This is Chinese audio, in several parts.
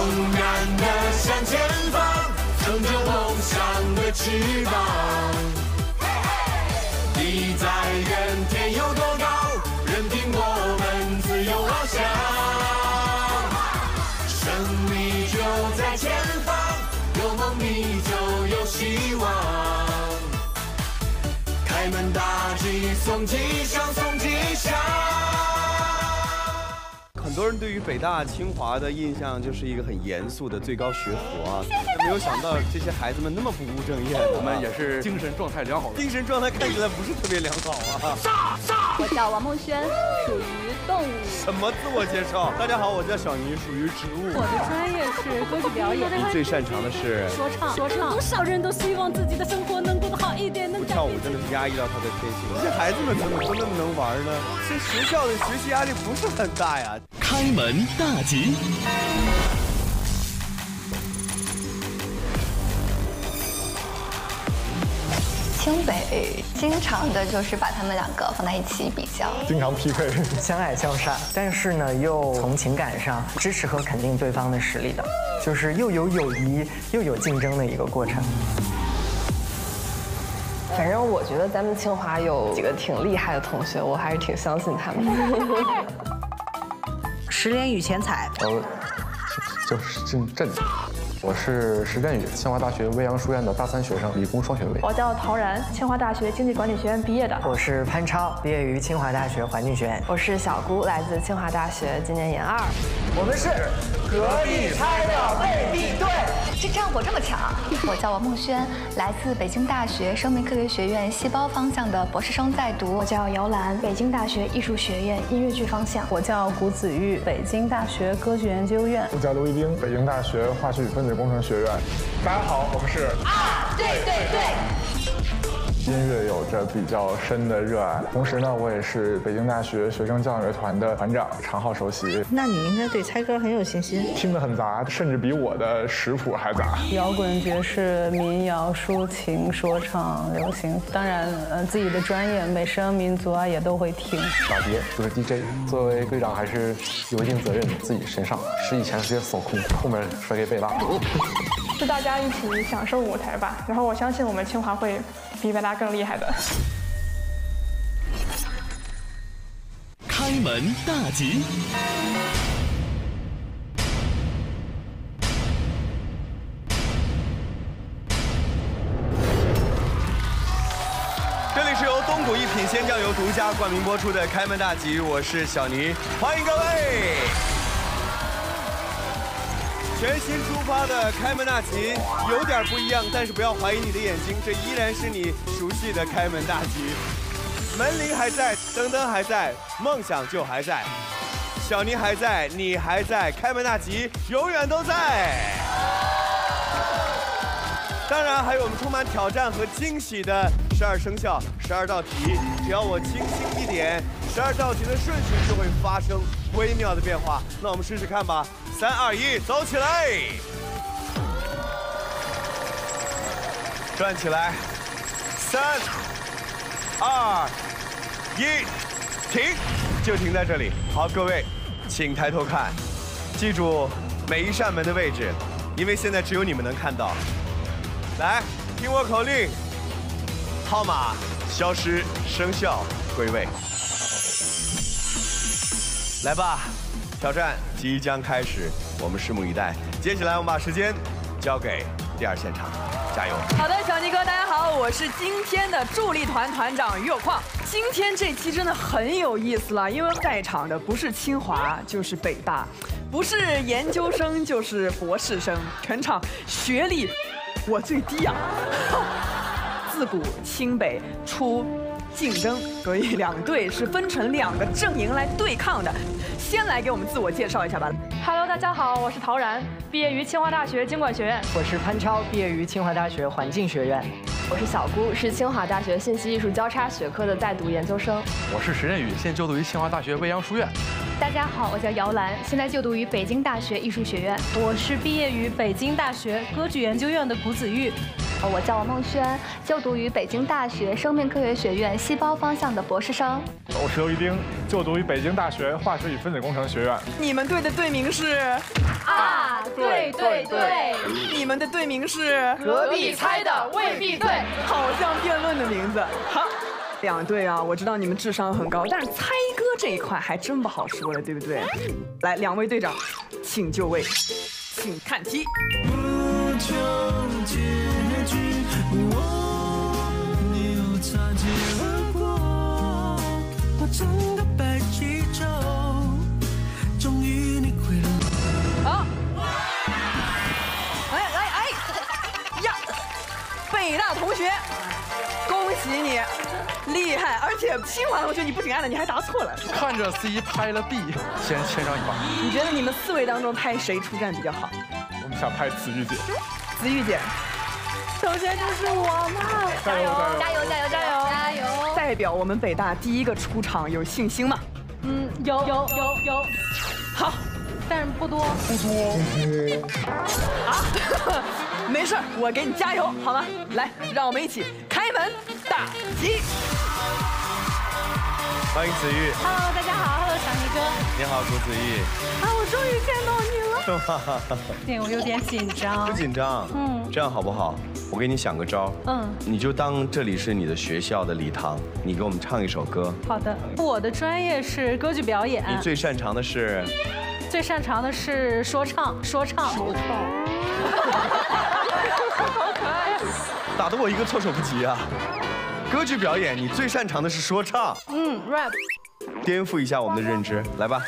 然的向前方，乘着梦想的翅膀。地在人，天有多高，任凭我们自由翱翔。胜利就在前方，有梦你就有希望。开门大吉，送吉祥，送吉祥。 很多人对于北大清华的印象就是一个很严肃的最高学府啊，没有想到这些孩子们那么不务正业的， 我们也是精神状态良好的。 精神状态看起来不是特别良好啊。 我叫王梦轩，属于动物。 什么自我介绍？大家好，我叫小倪，属于植物。 我的专业是歌剧表演。 你最擅长的是说唱。多少人都希望自己的生活能过得好一点，能跳舞真的是压抑到他的天性。这些孩子们怎么都那么能玩呢？这学校的学习压力不是很大呀。 开门大吉。 清北经常的就是把他们两个放在一起比较， 经常匹配， 相爱相杀，但是呢又从情感上支持和肯定对方的实力的，就是又有友谊又有竞争的一个过程。 反正我觉得咱们清华有几个挺厉害的同学，我还是挺相信他们的。 石连宇钱彩， 就是姓郑。我是石振宇，清华大学未央书院的大3学生，理工双学位。 我叫陶然，清华大学经济管理学院毕业的。 我是潘超，毕业于清华大学环境学院。 我是小姑，来自清华大学，今年研2。 我们是隔壁拆的未必对。 这战火这么强。我叫王梦轩，来自北京大学生命科学学院细胞方向的博士生在读。 我叫姚兰，北京大学艺术学院音乐剧方向。 我叫谷子玉，北京大学歌剧研究院。 我叫刘一冰，北京大学化学与分子工程学院。大家好，我们是对。 音乐有着比较深的热爱，同时呢，我也是北京大学学生交响乐团的团长，常号首席。 那你应该对猜歌很有信心。 听得很杂，甚至比我的识谱还杂。 摇滚、爵士、民谣、抒情、说唱、流行，当然，自己的专业美声、民族啊也都会听。 打碟就是 DJ， 作为队长还是有一定责任自己身上，是以前直接扫空，后面甩给北大。 是大家一起享受舞台吧，然后我相信我们清华会比北大更厉害的。 开门大吉。 这里是由东谷一品鲜酱油独家冠名播出的《开门大吉》，我是小倪，欢迎各位。全新出发的开门大吉有点不一样，但是不要怀疑你的眼睛，这依然是你熟悉的开门大吉。门铃还在，灯灯还在，梦想就还在，小倪还在，你还在，开门大吉永远都在。当然还有我们充满挑战和惊喜的12生肖12道题，只要我轻轻一点，12道题的顺序就会发生微妙的变化。那我们试试看吧，3、2、1，走起来！转起来，3、2、1，停，就停在这里。好，各位，请抬头看，记住每一扇门的位置，因为现在只有你们能看到。来，听我口令，号码消失，生肖归位。来吧，挑战即将开始，我们拭目以待。接下来我们把时间交给第2现场，加油！ 好的，小倪哥，大家好，我是今天的助力团团长于有矿。今天这期真的很有意思了，因为在场的不是清华就是北大，不是研究生就是博士生，全场学历我最低啊！自古清北出竞争，所以2队是分成2个阵营来对抗的。先来给我们自我介绍一下吧。 Hello， 大家好，我是陶然，毕业于清华大学经管学院。 我是潘超，毕业于清华大学环境学院。 我是小姑，是清华大学信息艺术交叉学科的在读研究生。 我是石振宇，现就读于清华大学未央书院。 大家好，我叫姚兰，现在就读于北京大学艺术学院。 我是毕业于北京大学歌剧研究院的谷子玉。 我叫王梦轩，就读于北京大学生命科学学院细胞方向的博士生。 我是刘一丁，就读于北京大学化学与分子工程学院。 你们队的队名是？ 啊，对对对。 你们的队名是？ 隔壁猜的未必对， 好像辩论的名字。好。两队啊，我知道你们智商很高，但是猜歌这一块还真不好说了，对不对？来，两位队长，请就位，请看题。不求结局，你又擦肩而过，我整个白气球，终于你回了。好，来呀，北大同学，恭喜你！厉害，而且清华同学你不仅按了，你还答错了。 看着 C 拍了 B， 先牵上一把。 你觉得你们4位当中派谁出战比较好？ 我们想派子玉姐。 子玉姐， 首先就是我嘛！ 加油加油加油加油加油！ 代表我们北大第一个出场，有信心吗？ 有。 好， 但是不多。 啊，没事，我给你加油，好吗？来，让我们一起开门大吉。 欢迎子玉。 Hello， 大家好 ，Hello， 小尼哥。 你好，朱子玉。 啊，我终于见到你了。对，我有点紧张。 不紧张。这样好不好？我给你想个招。你就当这里是你的学校的礼堂，你给我们唱一首歌。 好的。我的专业是歌剧表演。 你最擅长的是？ 最擅长的是说唱。好可爱。 打得我一个措手不及啊！歌剧表演，你最擅长的是说唱。 rap。 颠覆一下我们的认知，来吧。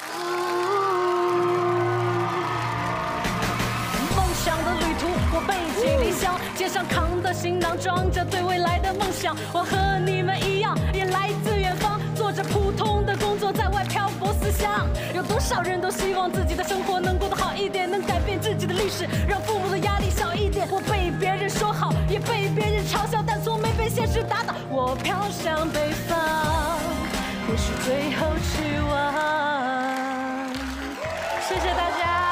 梦想的旅途，我背起理想，肩上扛的行囊装着对未来的梦想。我和你们一样，也来自远方，做着普通的工作，在外漂泊思乡。有多少人都希望自己的生活能过得好一点，能改变自己的历史，让父母的压力小一点。我被别人说好，也被别人嘲笑，但从没被现实打倒。我飘向北方，或许最后去往。谢谢大家。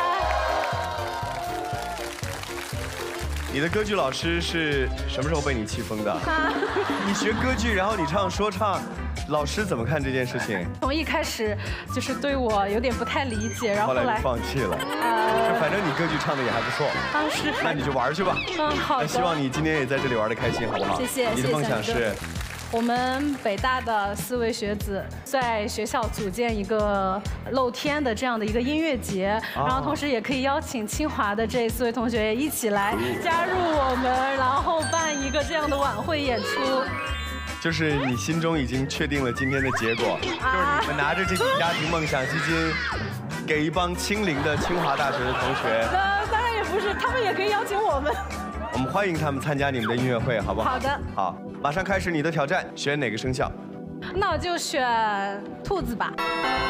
你的歌剧老师是什么时候被你气疯的？你学歌剧，然后你唱说唱，老师怎么看这件事情？ 从一开始就是对我有点不太理解，然后后来就放弃了。反正你歌剧唱的也还不错。 是。 那你就玩去吧。 好的。 希望你今天也在这里玩得开心，好不好？ 谢谢。 你的梦想是？ 我们北大的4位学子在学校组建一个露天的这样的一个音乐节，然后同时也可以邀请清华的这4位同学一起来加入我们，然后办一个这样的晚会演出。 就是你心中已经确定了今天的结果，就是你们拿着这笔家庭梦想基金，给一帮清零的清华大学的同学。 当然也不是，他们也可以邀请我们。 我们欢迎他们参加你们的音乐会，好不好？ 好的。 好，马上开始你的挑战，选哪个生肖？ 那我就选兔子吧。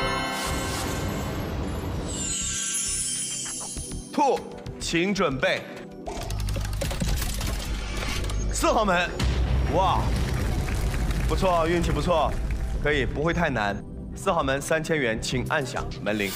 兔，请准备。4号门，哇，不错，运气不错，可以，不会太难。4号门3000元，请按响门铃。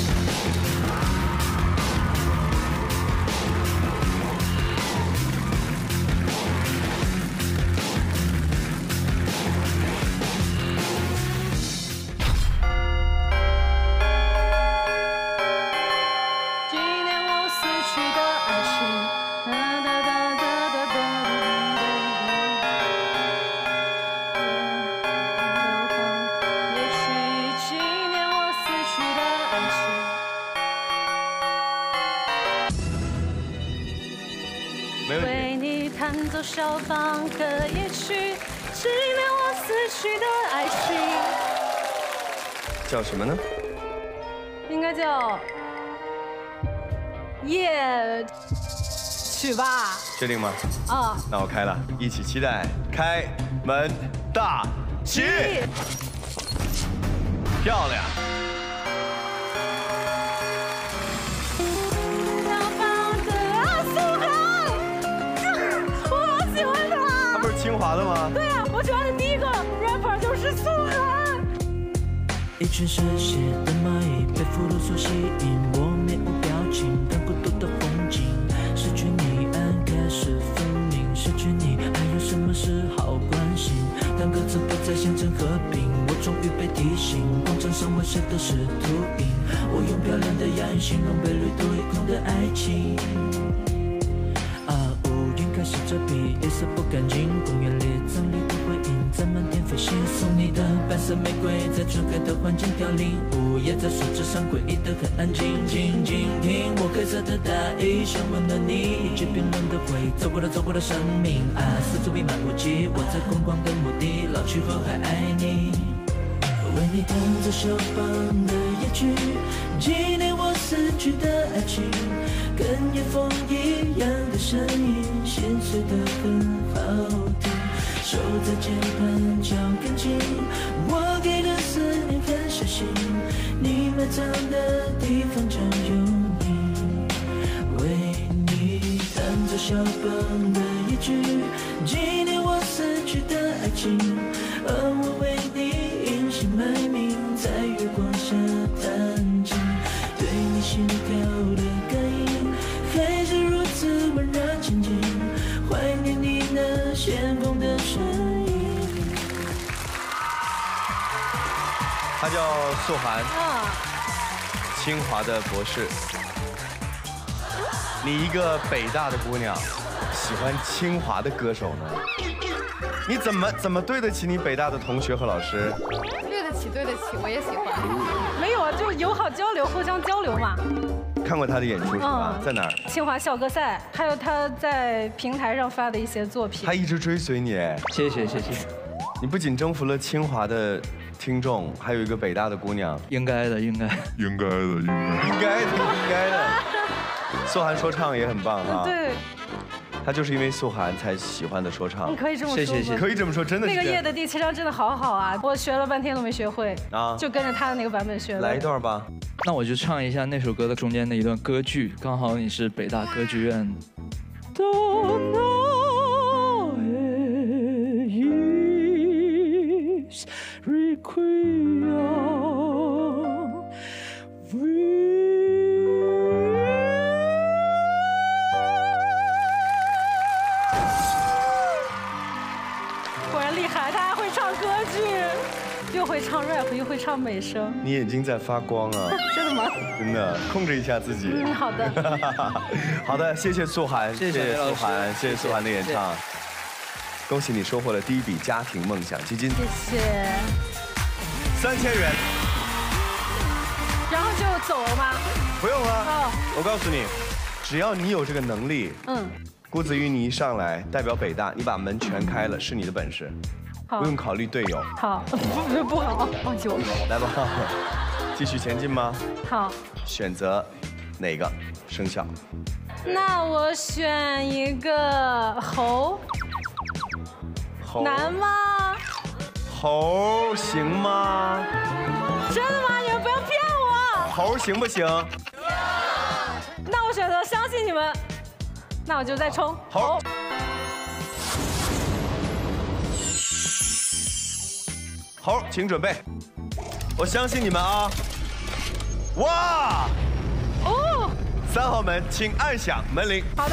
为你弹奏肖邦的夜曲，纪念我死去的爱情。 叫什么呢？ 应该叫夜曲吧。 确定吗？ 啊。 那我开了，一起期待开门大吉。漂亮。清华的吗？ 对啊，我喜欢的第一个 rapper 就是苏涵。 一群嗜血的蚂蚁被俘虏所吸引，我面无表情，看孤独的风景，失去你，暗开始分明。 言形容被绿豆一空的爱情。乌云开始遮蔽，夜色不干净，公园里葬礼的回音在满天飞行。送你的白色玫瑰在纯黑的环境凋零，午夜在树枝上诡异的很安静。静静听我黑色的大衣，想温暖你，一句冰冷的回忆，走过的生命四处弥漫无际，我在空旷的墓地，老去后还爱你。为你弹奏肖邦的夜曲，纪念我死去的爱情，跟夜风一样的声音，心碎的很好听。手在键盘敲钢琴，我给的思念很小心，你埋葬的地方就有你。为你弹奏肖邦的夜曲，纪念我死去的爱情，而我为你隐姓埋名，在月光下弹琴，对你心跳的感应还是如此温热亲近，怀念你那先锋的身影。 他叫素涵，清华的博士。你一个北大的姑娘，喜欢清华的歌手呢？你怎么对得起你北大的同学和老师？ 对得起，我也喜欢。 没有啊，就友好交流，互相交流嘛。 看过他的演出是吧？在哪儿？ 清华校歌赛，还有他在平台上发的一些作品。 他一直追随你， 谢谢。 你不仅征服了清华的听众，还有一个北大的姑娘。 应该的。 素涵说唱也很棒啊。 对。 他就是因为素涵才喜欢的说唱。 你可以这么说。 谢。 可以这么说，真的是。 那个夜的第7章真的好好啊，我学了半天都没学会啊，就跟着他的那个版本学的。 来一段吧。 那我就唱一下那首歌的中间的一段歌剧，刚好你是北大歌剧院。 果然厉害，他还会唱歌剧，又会唱 rap， 又会唱美声。 你眼睛在发光啊！ 真的吗？ 真的，控制一下自己。 好的。 好的，谢谢素涵，谢谢素涵，谢谢素涵的演唱。恭喜你收获了第一笔家庭梦想基金。 谢谢。 3000元。 然后就走了吗？ 不用了。我告诉你，只要你有这个能力，顾子瑜你一上来代表北大，你把门全开了，是你的本事，不用考虑队友。 好，不好，忘记我。 来吧，继续前进吗？ 好。 选择哪个生肖？ 那我选一个猴。 猴难吗？ 猴行吗？ 真的吗？你们不要骗我。 猴行不行？ 那我选择相信你们，那我就再冲猴。 猴，请准备，我相信你们啊！哇！ 哦 ，3号门，请按响门铃。 好的。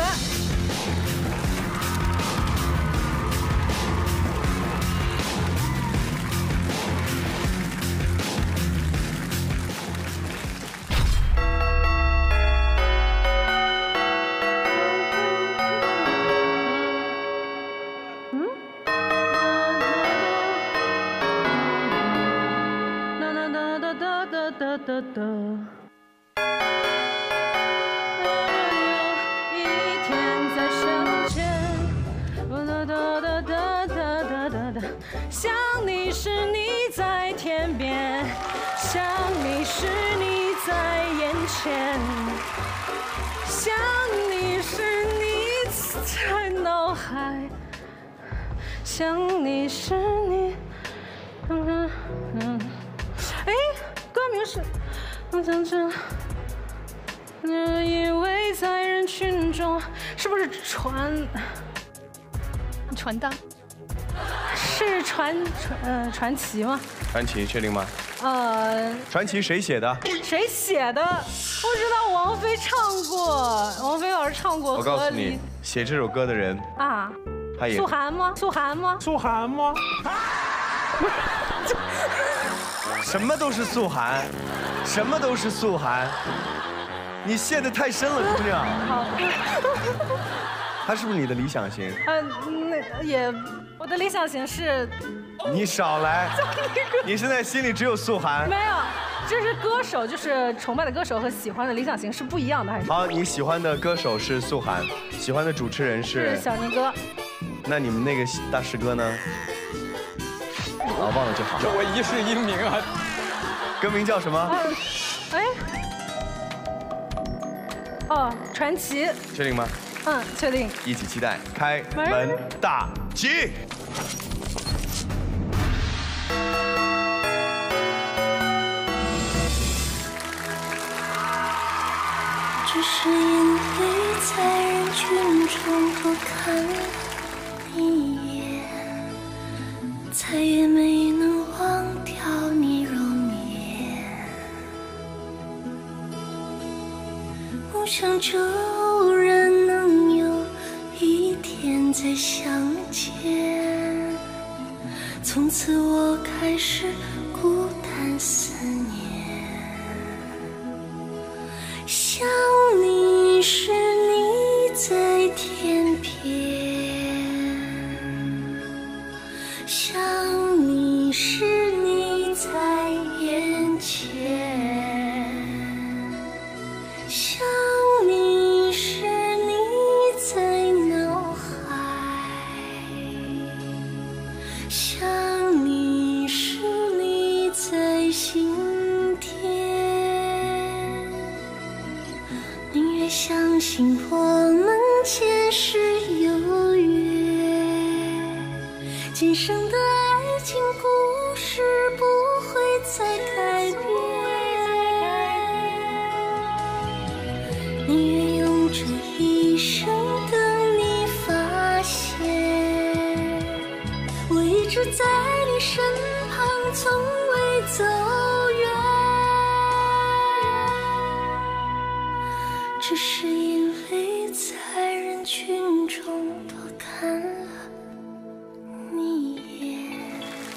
想你时你在天边，想你时你在眼前，想你时你在脑海，想你时你，哎，歌名是，依偎在人群中，是不是传单？ 是传奇吗？ 传奇确定吗？传奇谁写的？ 谁写的？不知道，王菲唱过，王菲老师唱过。 我告诉你，写这首歌的人啊， 他也素涵吗？素涵吗？ 素涵吗？什么都是素涵，什么都是素涵。 你陷得太深了，姑娘。 好。 他是不是你的理想型？ 那也，我的理想型是。 你少来，你现在心里只有素涵。 没有，这是歌手，就是崇拜的歌手和喜欢的理想型是不一样的，还是？ 好，你喜欢的歌手是素涵，喜欢的主持人是小宁哥。 那你们那个大师哥呢？忘了就好。 我一世英名啊。 歌名叫什么？ 传奇。 确定吗？ 确定。 一起期待开门大吉。 只是因为在人群中多看了你一眼，再也没能忘掉你容颜。梦想着偶然能有一天再相见，从此我开始孤单思念。想你时你在天边，想你时你在眼前，想你时你在脑海，想你时你在心相信我们前世有约，今生的爱情故事不会再改变。宁愿用这一生等你发现，我一直在你身旁，从未走远。只是因为在人群中多看了你一眼。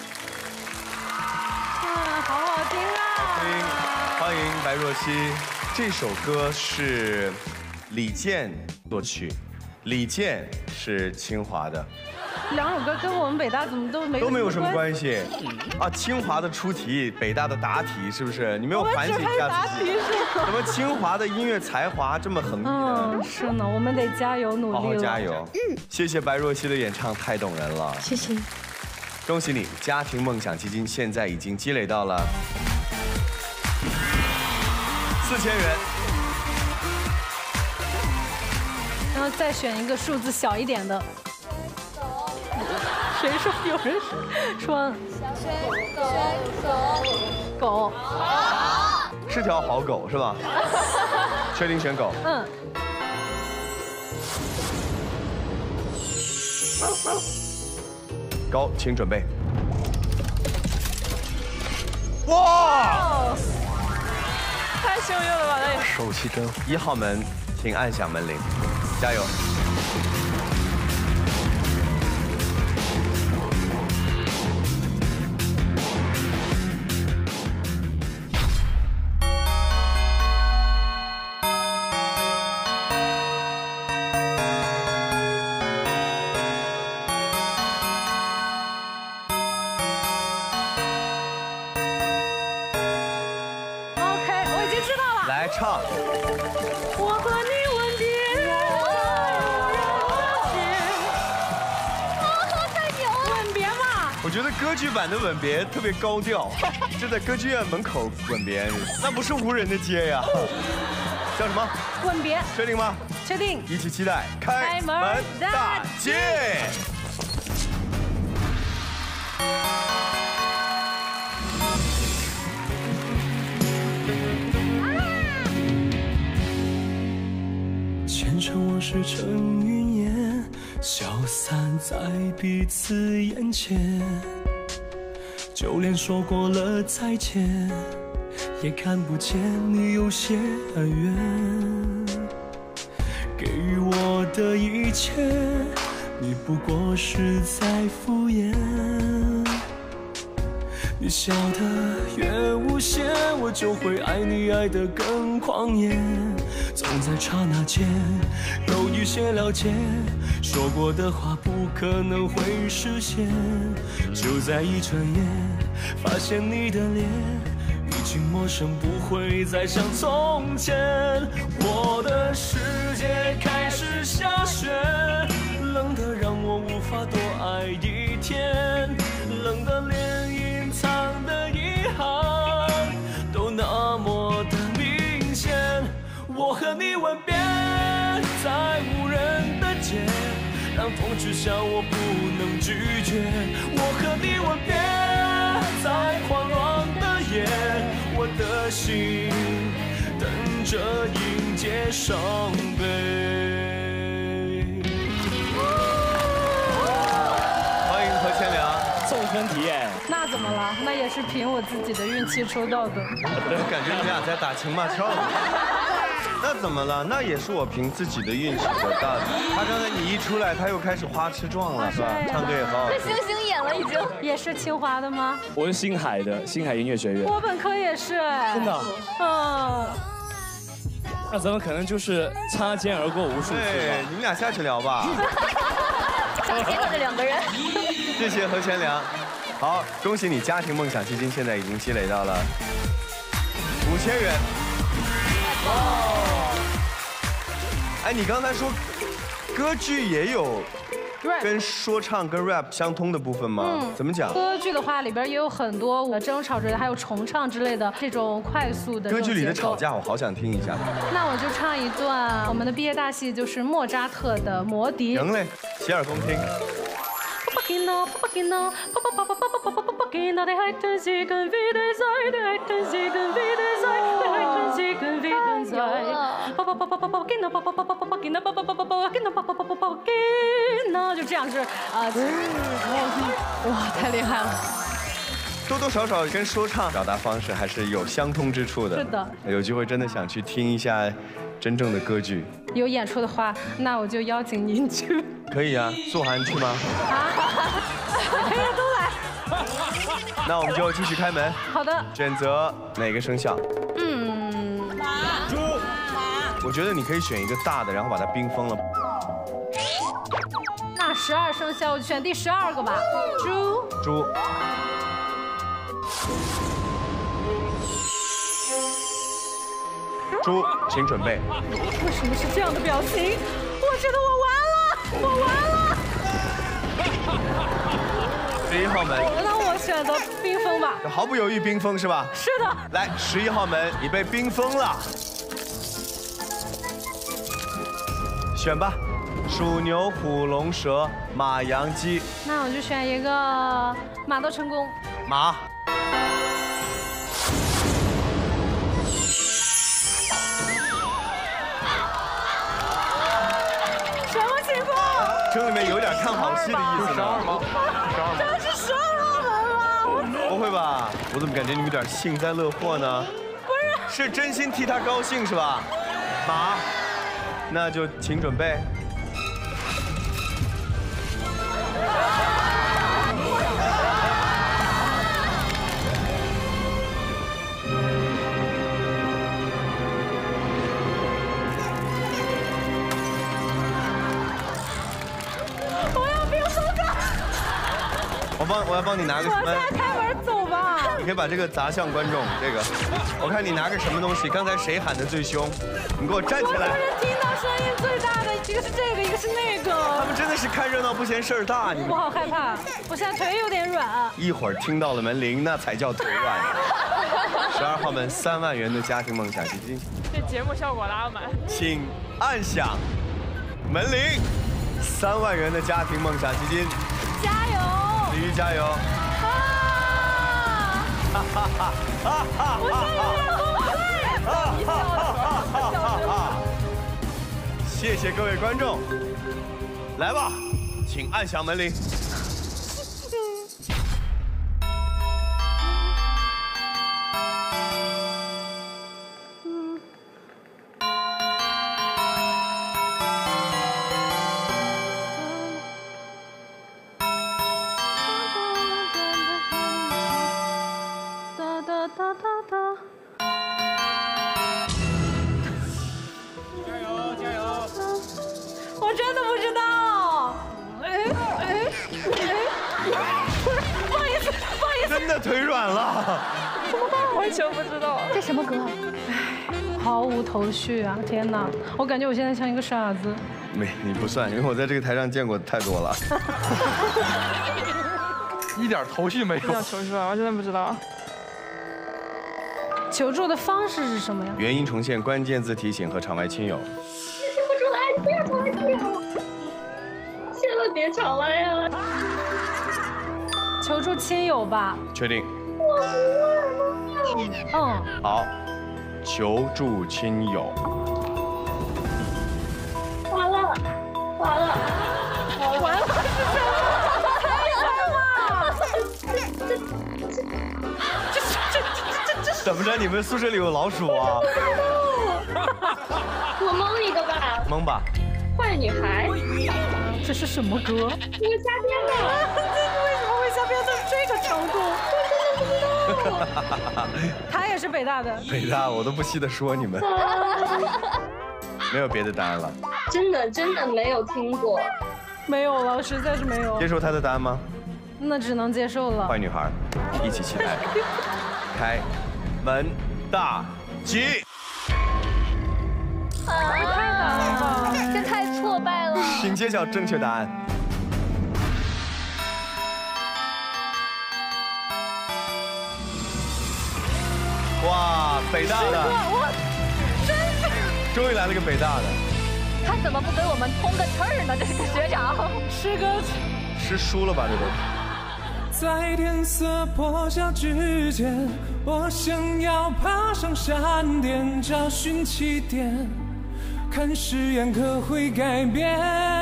好好听啊！ 欢迎白若曦。这首歌是李健作曲，李健是清华的。 两首歌跟我们北大怎么都没有什么关系啊？清华的出题，北大的答题，是不是？你没有反省一下自己？怎么清华的音乐才华这么横溢呢？ 是呢，我们得加油努力， 好好加油。谢谢白若曦的演唱，太动人了。 谢谢。 恭喜你，家庭梦想基金现在已经积累到了4000元。 然后再选一个数字小一点的。谁说？有人说狗， 是条好狗是吧？确定选狗？狗，请准备。哇！ 太幸运了吧！ 手气真好。1号门，请按响门铃，加油！唱。 我和你吻别，太牛了！吻别嘛， 我觉得歌剧版的吻别特别高调，就在歌剧院门口吻别，那不是无人的街呀。叫什么？ 吻别。 确定吗？ 确定。 一起期待开门大吉。 前尘往事成云烟，消散在彼此眼前。就连说过了再见，也看不见你有些远。给予我的一切，你不过是在敷衍。 越笑得越无邪，我就会爱你爱得更狂野。总在刹那间有一些了解，说过的话不可能会实现。就在一转眼，发现你的脸已经陌生，不会再像从前。我的世界开始下雪，冷得让我无法多爱一天，冷得连隐藏的遗憾都那么的明显。我和你吻别在无人的街，让风吹向我不能拒绝。我和你吻别在狂乱的夜，我的心等着迎接伤悲。 欢迎何千良， 送分题耶。 那怎么了？那也是凭我自己的运气抽到的。 我感觉你们俩在打情骂俏呢。那怎么了？那也是我凭自己的运气得到的。他刚才你一出来，他又开始花痴状了，是吧？唱歌也好好听。 这星星眼了已经。 也是清华的吗？ 我是星海的，星海音乐学院。 我本科也是。 真的？ 嗯。 那咱们可能就是擦肩而过无数次。 对，你们俩下去聊吧。 擦肩的这两个人。 谢谢何千良。好，恭喜你，家庭梦想基金现在已经积累到了5000元。哦，哎，你刚才说歌剧也有跟说唱跟 rap 相通的部分吗？怎么讲？ 歌剧的话里边也有很多争吵之类的，还有重唱之类的这种快速的。 歌剧里的吵架，我好想听一下。 那我就唱一段我们的毕业大戏，就是莫扎特的《魔笛》。 行嘞，洗耳恭听。 就这样是哇，太厉害了！ 多多少少跟说唱表达方式还是有相通之处的。 是的，有机会真的想去听一下真正的歌剧。 有演出的话，那我就邀请您去。 可以啊，素涵去吗？ 啊，可以都来。 那我们就继续开门。 好的。 选择哪个生肖？ 马。 猪。我觉得你可以选一个大的，然后把它冰封了。 那12生肖，我选第12个吧。猪。 猪。猪，请准备。 为什么是这样的表情？我觉得我完了 ！11号门。 那我选择冰封吧。 毫不犹豫冰封是吧？ 是的。 来，11号门，你被冰封了。选吧，鼠、牛、虎、龙、蛇、马、羊、鸡。 那我就选一个马到成功。 马。这里面有点看好戏的意思呢。 12吗？ 这是12号门吗？ 不会吧？我怎么感觉你们有点幸灾乐祸呢？ 不是，是真心替他高兴是吧？马，那就请准备。我要帮你拿个什么？ 我现在开门走吧。 你可以把这个砸向观众，这个，我看你拿个什么东西？刚才谁喊的最凶？你给我站起来！ 我是听到声音最大的，一个是这个，一个是那个。 他们真的是看热闹不嫌事儿大，你们。 我好害怕，我现在腿有点软。 一会儿听到了门铃，那才叫腿软。12号门3万元的家庭梦想基金。 这节目效果拉满。 请按响门铃，3万元的家庭梦想基金。 加油！ 李玉加油！哈哈哈哈哈！ 我现在有点崩溃。 谢谢各位观众，来吧，请按响门铃。 晚了。 怎么办？完全不知道。 这什么歌？ 毫无头绪啊！天哪，我感觉我现在像一个傻子。 没，你不算，因为我在这个台上见过太多了。 一点头绪没有。 不想求助啊，我真的不知道。 求助的方式是什么呀？ 原因重现、关键字提醒和场外亲友。 听不出来，你不要场外亲友，千万别场外呀！ 求助亲友吧。 确定。 我不会。 嗯。 好，求助亲友。 完了，完了， 完了是什么？ 怎么着？你们宿舍里有老鼠啊？ 我蒙一个吧。 蒙吧。 坏女孩。 这是什么歌？ 一个瞎编的。 为什么会瞎编到这个程度？我真的不知道。他也是北大的。 北大，我都不稀得说你们。没有别的答案了。 真的没有听过。 没有了，实在是没有。 接受他的答案吗？ 那只能接受了。 坏女孩，一起期待。开门大吉。 太难了， 这太挫败了。 请揭晓正确答案。哇，北大的！ 我真的。 终于来了个北大的。 他怎么不给我们通个气儿呢？这个学长。 诗歌。 诗输了吧？这都。 在天色破晓之前，我想要爬上山巅，找寻起点，看誓言可会改变。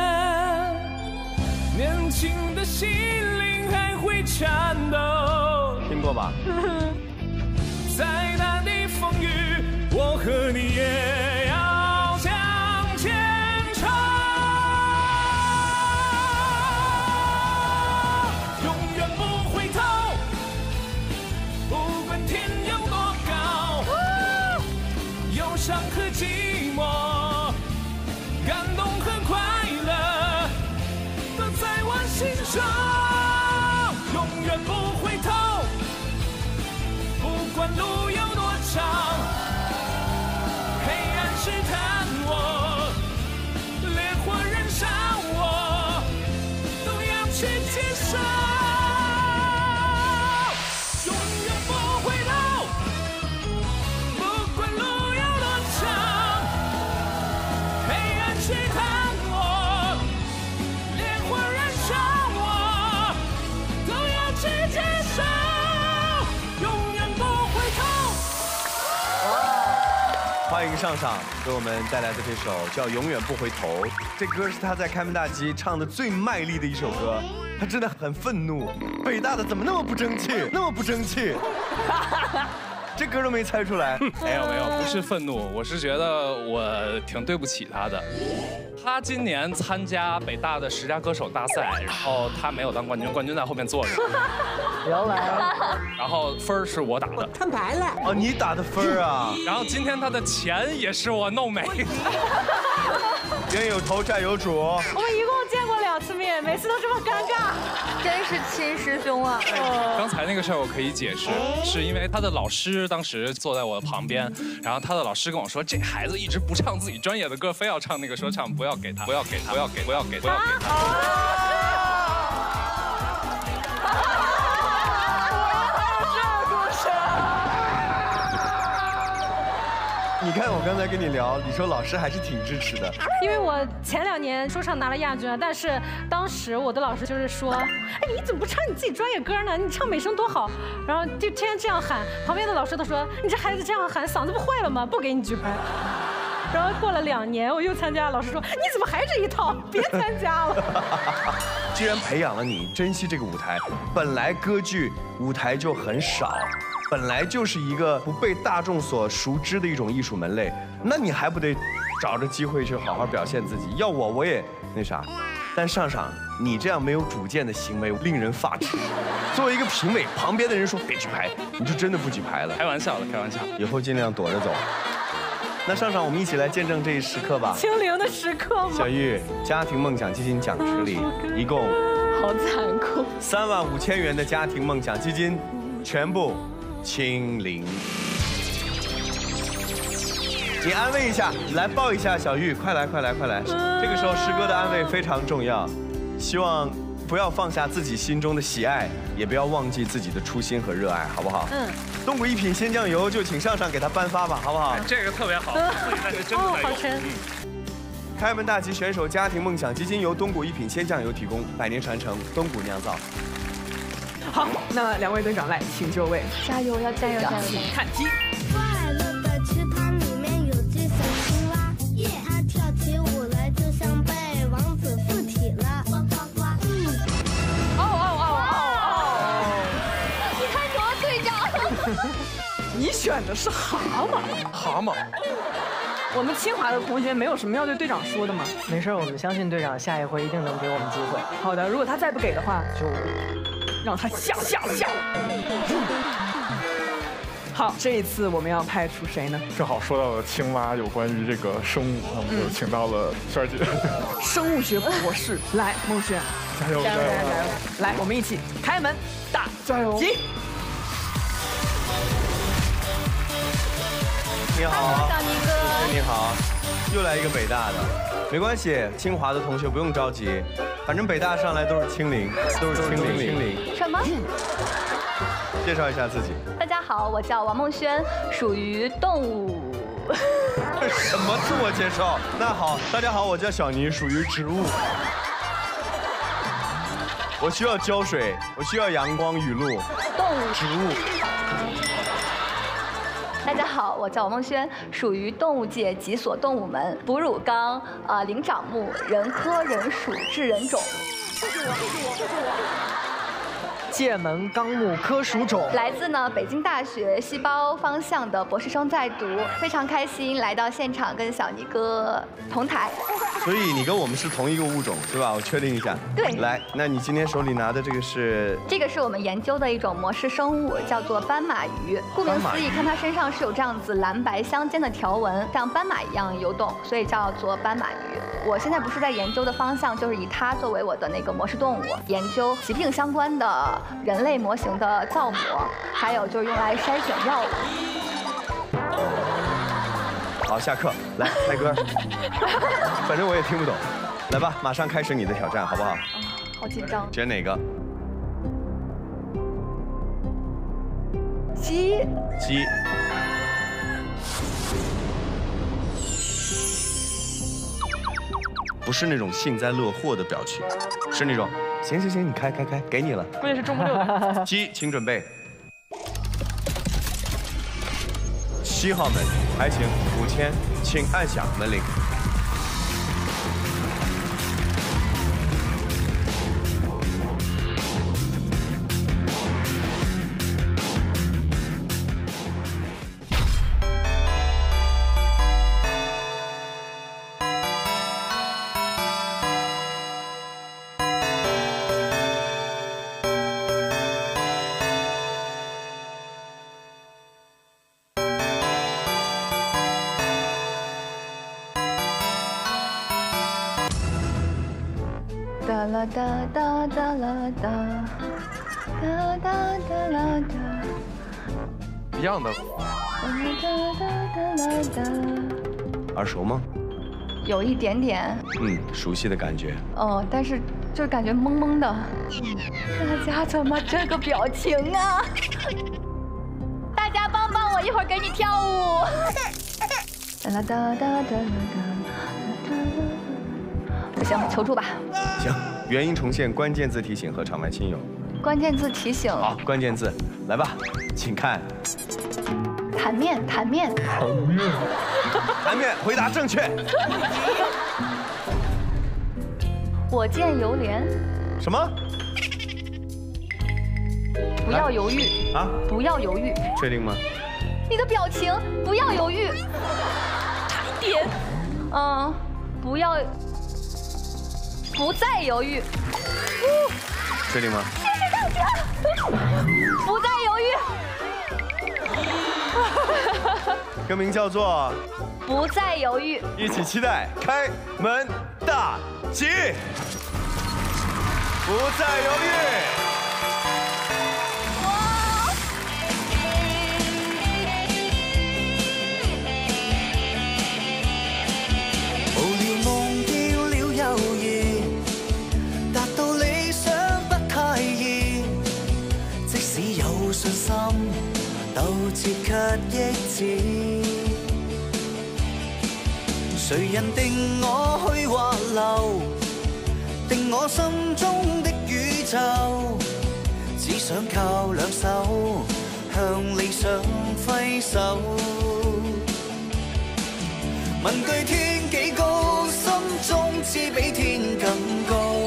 年轻的心灵还会颤抖。 听过吧？ 再大的风雨，我和你也要向前冲。伤和寂寞，感动和快乐，都在我心中，永远不回头。不管路有多长，黑暗试探我，烈火燃烧我，都要去接受。 欢迎上上给我们带来的这首叫《永远不回头》，这歌是他在开门大吉唱的最卖力的一首歌，他真的很愤怒，北大的怎么那么不争气，那么不争气，这歌都没猜出来。 没有，不是愤怒，我是觉得我挺对不起他的。他今年参加北大的10佳歌手大赛，然后他没有当冠军，冠军在后面坐着。 原来。 然后分是我打的。 摊牌了。 哦，你打的分啊。 然后今天他的钱也是我弄没的。 冤有头债有主。 我们一共见过2次面，每次都这么尴尬， 真是亲师兄啊！ 刚才那个事儿我可以解释，是因为他的老师当时坐在我的旁边，然后他的老师跟我说，这孩子一直不唱自己专业的歌，非要唱那个说唱，不要给他，不要给他，不要给，不要给，不要给他。 你看我刚才跟你聊，你说老师还是挺支持的。 因为我前2年说唱拿了亚军，但是当时我的老师就是说，哎，你怎么不唱你自己专业歌呢？你唱美声多好。然后就天天这样喊，旁边的老师都说，你这孩子这样喊，嗓子不坏了吗？不给你举牌。然后过了2年，我又参加，老师说，你怎么还这一套？别参加了。 既然培养了你珍惜这个舞台，本来歌剧舞台就很少。本来就是一个不被大众所熟知的一种艺术门类，那你还不得找着机会去好好表现自己？要我也那啥。但上上，你这样没有主见的行为令人发指。作为一个评委，旁边的人说别举牌，你就真的不举牌了？ 开玩笑的，开玩笑。 以后尽量躲着走。那上上，我们一起来见证这一时刻吧。 清零的时刻吗？ 小玉，家庭梦想基金奖池里一共好残酷 35000元的家庭梦想基金。 全部清零。你安慰一下，来抱一下小玉，快来快来快来！这个时候师哥的安慰非常重要，希望不要放下自己心中的喜爱，也不要忘记自己的初心和热爱，好不好？东莞一品鲜酱油就请上给他颁发吧，好不好？ 这个特别好，但是真的在用。 开门大吉选手家庭梦想基金由东莞一品鲜酱油提供，100年传承，东莞酿造。 好，那2位队长来，请就位， 加油，要加油，加油！ 看题。 快乐的池塘里面有只小青蛙，它跳起舞来就像被王子附体了。呱呱呱！ 你看什么，队长？ 你选的是蛤蟆。 蛤蟆。 我们清华的同学没有什么要对队长说的吗？ 没事，我们相信队长下一回一定能给我们机会。 好的，如果他再不给的话，就让他下。好，这一次我们要派出谁呢？ 正好说到了青蛙有关于这个生物，那我们就请到了萱儿姐， 生物学博士。来，孟轩， 加油！ 来，我们一起开门大吉。 你好， 小尼哥， 你好，又来一个北大的，没关系，清华的同学不用着急，反正北大上来都是清零。 什么？ 介绍一下自己。 大家好，我叫王梦轩，属于动物。 什么自我介绍？那好，大家好，我叫小尼，属于植物。我需要浇水，我需要阳光雨露。 动物。 植物。 大家好，我叫王梦轩，属于动物界几所动物门：哺乳纲、灵长目、人科、人属、至人种。 就是我。界门纲目科属种， 来自北京大学细胞方向的博士生在读，非常开心来到现场跟小尼哥同台。 所以你跟我们是同一个物种是吧？我确定一下。 对。 来，那你今天手里拿的这个是？ 这个是我们研究的一种模式生物，叫做斑马鱼。顾名思义，看它身上是有这样子蓝白相间的条纹，像斑马一样游动，所以叫做斑马鱼。我现在不是在研究的方向，就是以它作为我的那个模式动物，研究疾病相关的人类模型的造模，还有就是用来筛选药物。 好，下课，来猜歌。反正我也听不懂，来吧，马上开始你的挑战，好不好？ 好紧张。 选哪个？ 鸡。 鸡。不是那种幸灾乐祸的表情，是那种行，你开，给你了。 关键是中不溜。 鸡，请准备。7号门，还请5000，请按响门铃。 哒啦哒哒哒啦哒，哒哒哒啦哒。 Beyond 的。耳熟吗？ 有一点点。 熟悉的感觉。 但是就感觉懵懵的。大家怎么这个表情啊？大家帮我，一会儿给你跳舞。哒啦哒哒哒啦哒。不行，求助吧。 行，原音重现，关键字提醒和场外亲友。 关键字提醒。 好，关键字，来吧，请看。 坛面。 回答正确。 我见犹怜。 什么？ 不要犹豫啊！ 不要犹豫。 确定吗？ 你的表情，不要犹豫。差一点。不要。不再犹豫。 确定吗？ 谢谢大家。不再犹豫。 歌名叫做 《不再犹豫》， 一起期待开门大吉。不再犹豫。 哇！ 切卻益智。誰人定我去或留，定我心中的宇宙？只想靠兩手向理想揮手。問句天幾高，心中知比天更高。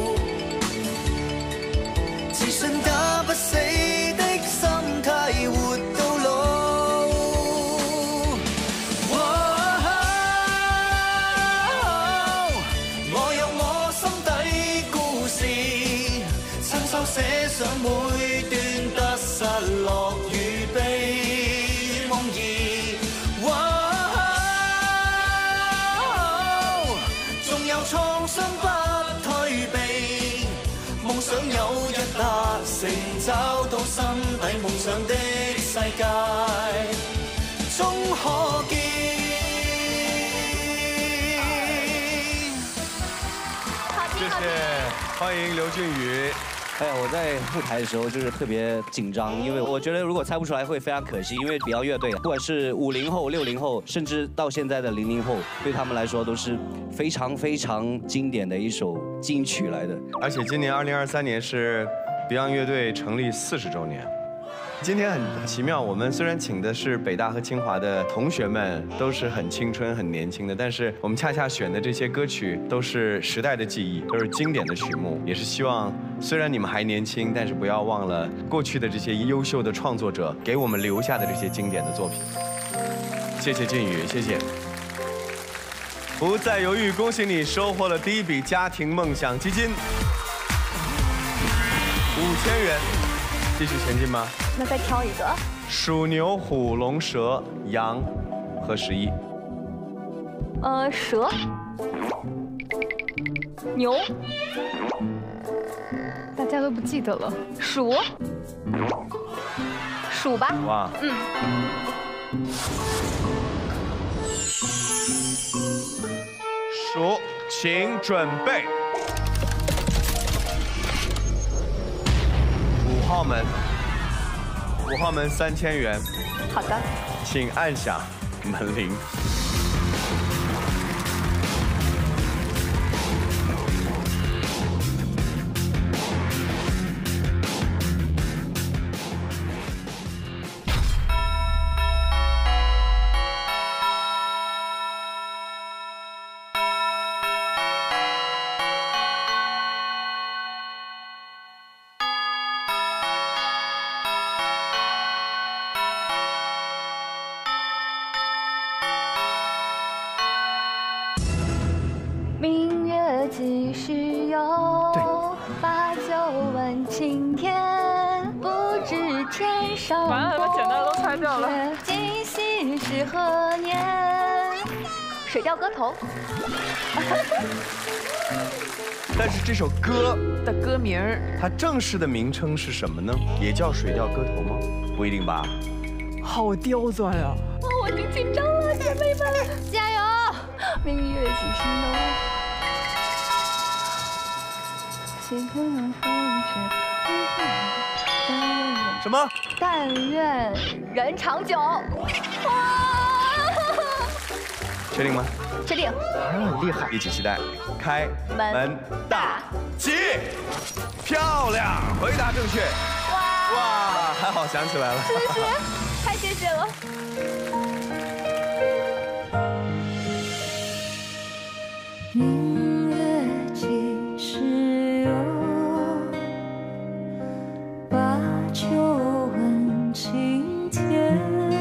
自信打不死的心態，活到老。我有我心底故事，親手寫上每段得失落與悲夢兒。縱有創傷不退避，夢想有日達成，找到心底夢想的世界，終可見。 謝謝，歡迎劉俊宇。 哎呀，我在舞台的时候就是特别紧张，因为我觉得如果猜不出来会非常可惜，因为比较乐队，不管是50后、60后，甚至到现在的00后，对他们来说都是非常非常经典的一首金曲来的。 而且今年2023年是 Beyond 乐队成立40周年。今天很奇妙，我们虽然请的是北大和清华的同学们，都是很青春、很年轻的，但是我们恰恰选的这些歌曲都是时代的记忆，都是经典的曲目，也是希望虽然你们还年轻，但是不要忘了过去的这些优秀的创作者给我们留下的这些经典的作品。谢谢俊宇，谢谢。不再犹豫，恭喜你收获了第一笔家庭梦想基金5000元，继续前进吗？ 那再挑一个。 鼠、牛、虎、龙、蛇、羊和11。 蛇、牛，大家都不记得了。鼠吧。 哇。鼠，请准备。5号门，5号门3000元。 好的。 请按响门铃。 明月几时有？把酒问青天。不知天上宫阙，今夕是何年？水调歌头。 但是这首歌的歌名， 它正式的名称是什么呢？也叫水调歌头吗？不一定吧。 好刁钻啊！ 我已经紧张了，姐妹们，加油！明月几时有？ 什么？ 但愿人长久。 确定吗？ 确定。 很厉害，一起期待。开门大吉，漂亮，回答正确。哇，还好想起来了。 是，太谢谢了。 明月几时有？把酒问青天。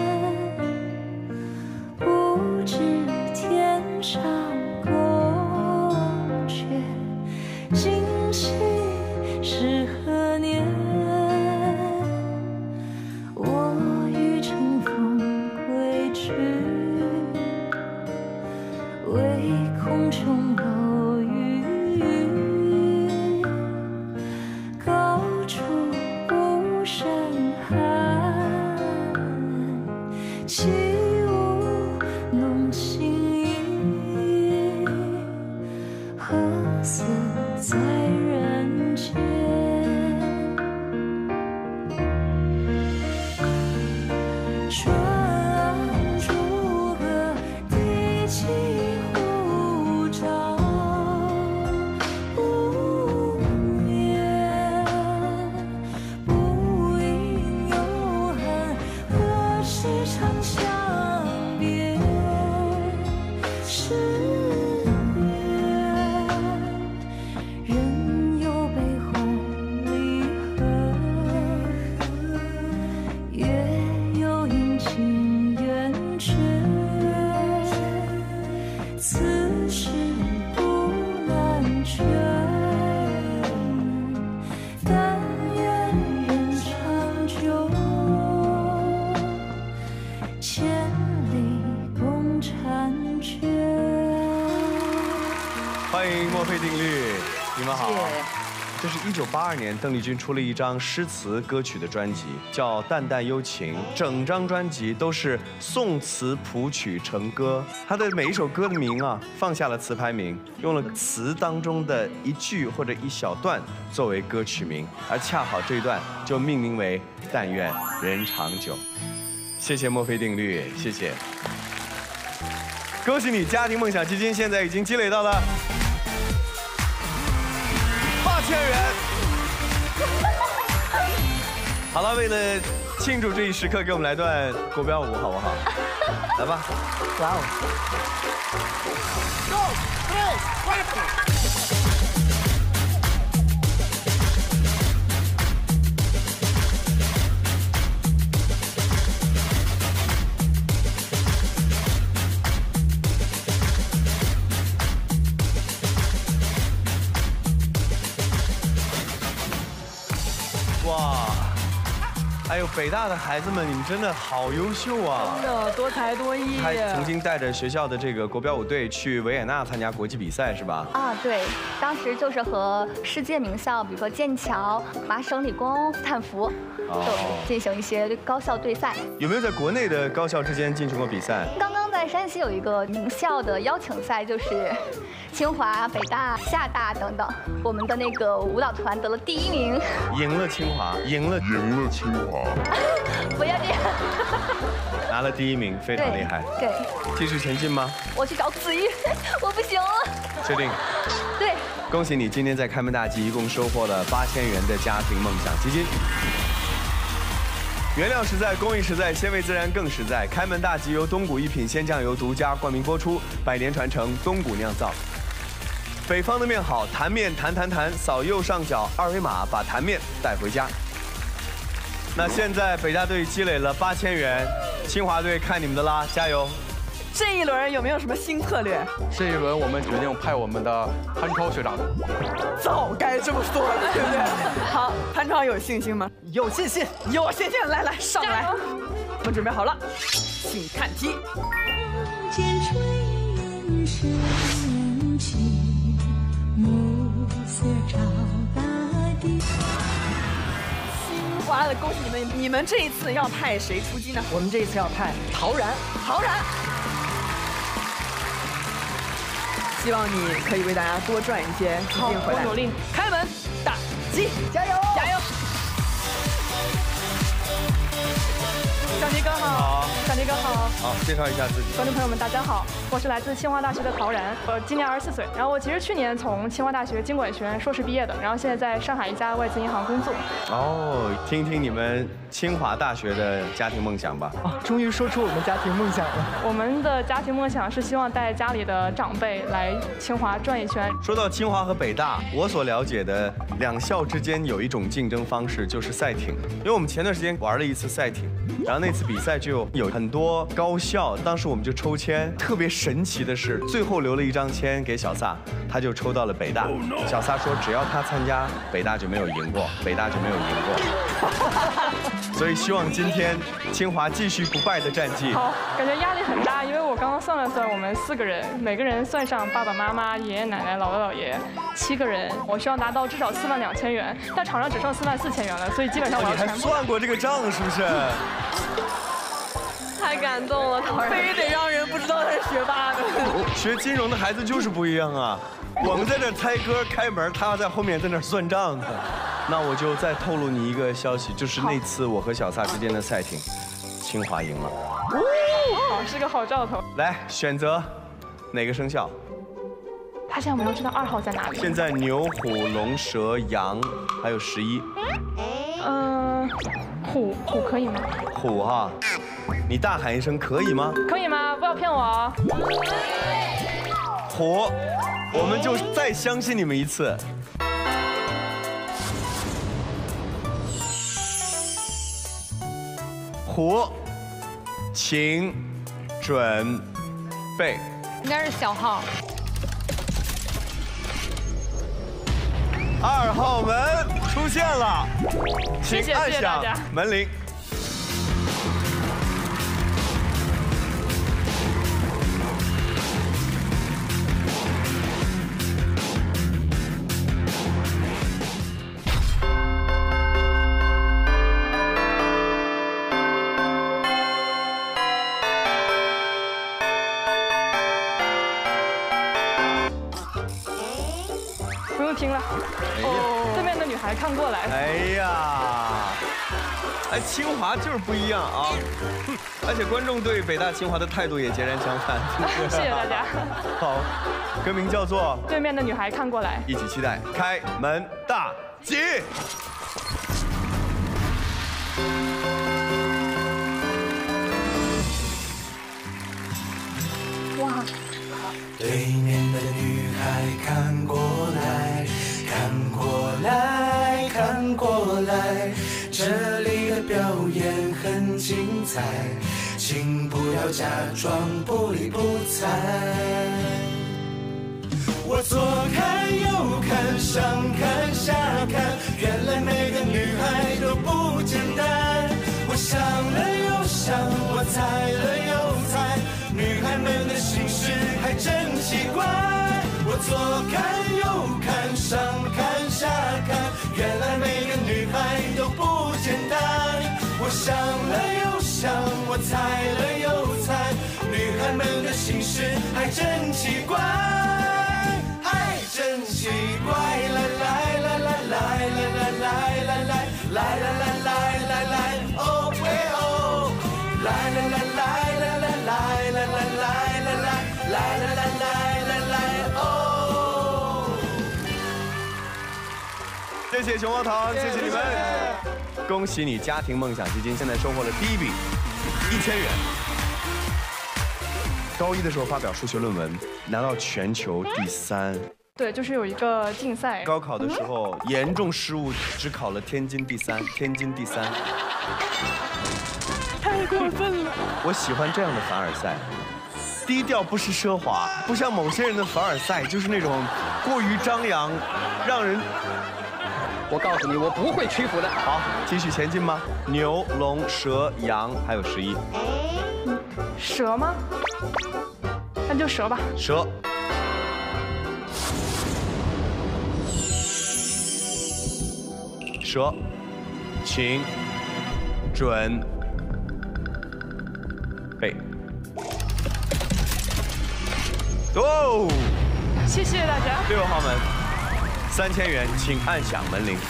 不知天上宫阙，今夕是何年？我欲乘风归去，唯空中楼宇，高处不胜寒。起舞弄清影，何似在人间？ 誓言，任由悲欢离合，也有阴晴圆缺。此事不难全，但愿人长久，千里共婵娟。 欢迎墨菲定律，你们好。这是1982年邓丽君出了一张诗词歌曲的专辑，叫《淡淡幽情》，整张专辑都是宋词谱曲成歌。她的每一首歌的名啊，放下了词牌名，用了词当中的一句或者一小段作为歌曲名，而恰好这一段就命名为《但愿人长久》。谢谢墨菲定律，谢谢。恭喜你，家庭梦想基金现在已经积累到了8000元。好了，为了庆祝这一时刻，给我们来段国标舞好不好？来吧。哇哦。哇！哎呦，北大的孩子们，你们真的好优秀啊！ 真的多才多艺。 还曾经带着学校的这个国标舞队去维也纳参加国际比赛，是吧？ 啊，对，当时就是和世界名校，比如说剑桥、麻省理工、斯坦福，都进行一些高校对赛。 有没有在国内的高校之间进行过比赛？ 刚刚在山西有一个名校的邀请赛，就是清华、北大、厦大等等，我们的那个舞蹈团得了第1名， 赢了清华，赢了清华， 不要这样， 拿了第1名，非常厉害。 对， 继续前进吗？ 我去找子瑜，我不行了。 确定？ 对。 恭喜你，今天在开门大吉一共收获了8000元的家庭梦想基金。原料实在，工艺实在，鲜味自然更实在。开门大吉由东谷一品鲜酱油独家冠名播出，100年传承，东谷酿造。北方的面好，弹面弹，扫右上角2维码，把弹面带回家。那现在北大队积累了8000元，清华队看你们的啦，加油！ 这一轮有没有什么新策略？ 这一轮我们决定派我们的潘超学长。 早该这么说了，对不对？好，潘超有信心吗？ 有信心， 有信心，来上来，我们准备好了，请看题。 见炊烟升起，暮色照大地。 清华的，恭喜你们！你们这一次要派谁出击呢？ 我们这一次要派陶然。 陶然，希望你可以为大家多赚一些资金回来。 我努力。 开门大吉， 加油！ 加油！小尼哥好，小尼哥好。 好，介绍一下自己。 观众朋友们，大家好，我是来自清华大学的陶然，我今年24岁。然后我其实去年从清华大学经管学院硕士毕业的，然后现在在上海一家外资银行工作。 哦，听听你们清华大学的家庭梦想吧。 终于说出我们家庭梦想了。 我们的家庭梦想是希望带家里的长辈来清华转一圈。 说到清华和北大，我所了解的两校之间有一种竞争方式，就是赛艇。因为我们前段时间玩了一次赛艇，然后那次比赛就有很多高校，当时我们就抽签。特别神奇的是，最后留了一张签给小撒，他就抽到了北大。小撒说，只要他参加，北大就没有赢过，北大就没有赢过。所以希望今天清华继续不败的战绩。 好，感觉压力很大，因为我刚刚算了算，我们4个人，每个人算上爸爸妈妈、爷爷奶奶、姥姥姥爷，7个人，我需要拿到至少42000元，但场上只剩44000元了，所以基本上我要全部。 你还算过这个账是不是？ 太感动了，陶然， 非得让人不知道他是学霸的。 学金融的孩子就是不一样啊！我们在这猜歌开门，他要在后面在那算账呢。那我就再透露你一个消息，就是那次我和小撒之间的赛艇，清华赢了。 好，是个好兆头。 来选择哪个生肖？ 他现在我们都知道2号在哪里。 现在牛、虎、龙、蛇、羊，还有11。 虎可以吗？ 虎哈，你大喊一声可以吗？ 可以吗？不要骗我啊！ 虎，我们就再相信你们一次。虎，请准备。 应该是小号。 2号门出现了，请按响门铃。 不用听了。对面的女孩看过来。 哎呀，哎，清华就是不一样啊！而且观众对北大清华的态度也截然相反。 谢谢大家。 好，歌名叫做 《对面的女孩看过来》， 一起期待开门大吉。 哇！ 对面的女孩看过来，看过来，看过来，这里的表演很精彩，请不要假装不理不睬。我左看右看，上看下看，原来每个女孩都不简单。我想了又想，我猜了又猜，女孩们的心事还真奇怪。我左看右看，上看下看，原来每个女孩都不简单。我想了又想，我猜了又猜，女孩们的心事还真奇怪，还真奇怪。来来来来来来来来来来来来来来来，哦喂哦，来来来来来来来来来来来来来来来来哦。 谢谢熊猫糖，谢谢你们，恭喜你家庭梦想基金现在收获了第一笔1000元。高一的时候发表数学论文，拿到全球第3。 对，就是有一个竞赛。 高考的时候严重失误，只考了天津第3，天津第3。 太过分了！ 我喜欢这样的凡尔赛，低调不失奢华，不像某些人的凡尔赛就是那种过于张扬，让人…… 我告诉你，我不会屈服的。 好，继续前进吗？牛、龙、蛇、羊，还有11。 蛇吗？那就蛇吧。 蛇。蛇，请准备。哦， 谢谢大家。 6号门，3000元，请按响门铃。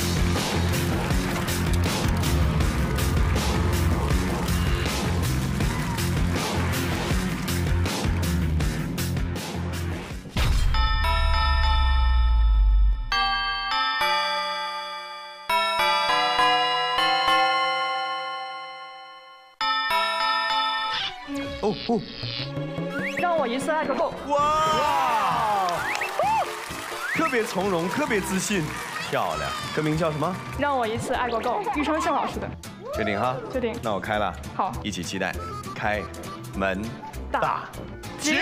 哦哦， 让我一次爱个够。 哇！特别从容，特别自信，漂亮。歌名叫什么？ 让我一次爱个够，庾澄庆老师的。 确定哈？ 确定。 那我开了。 好， 一起期待。开门大吉。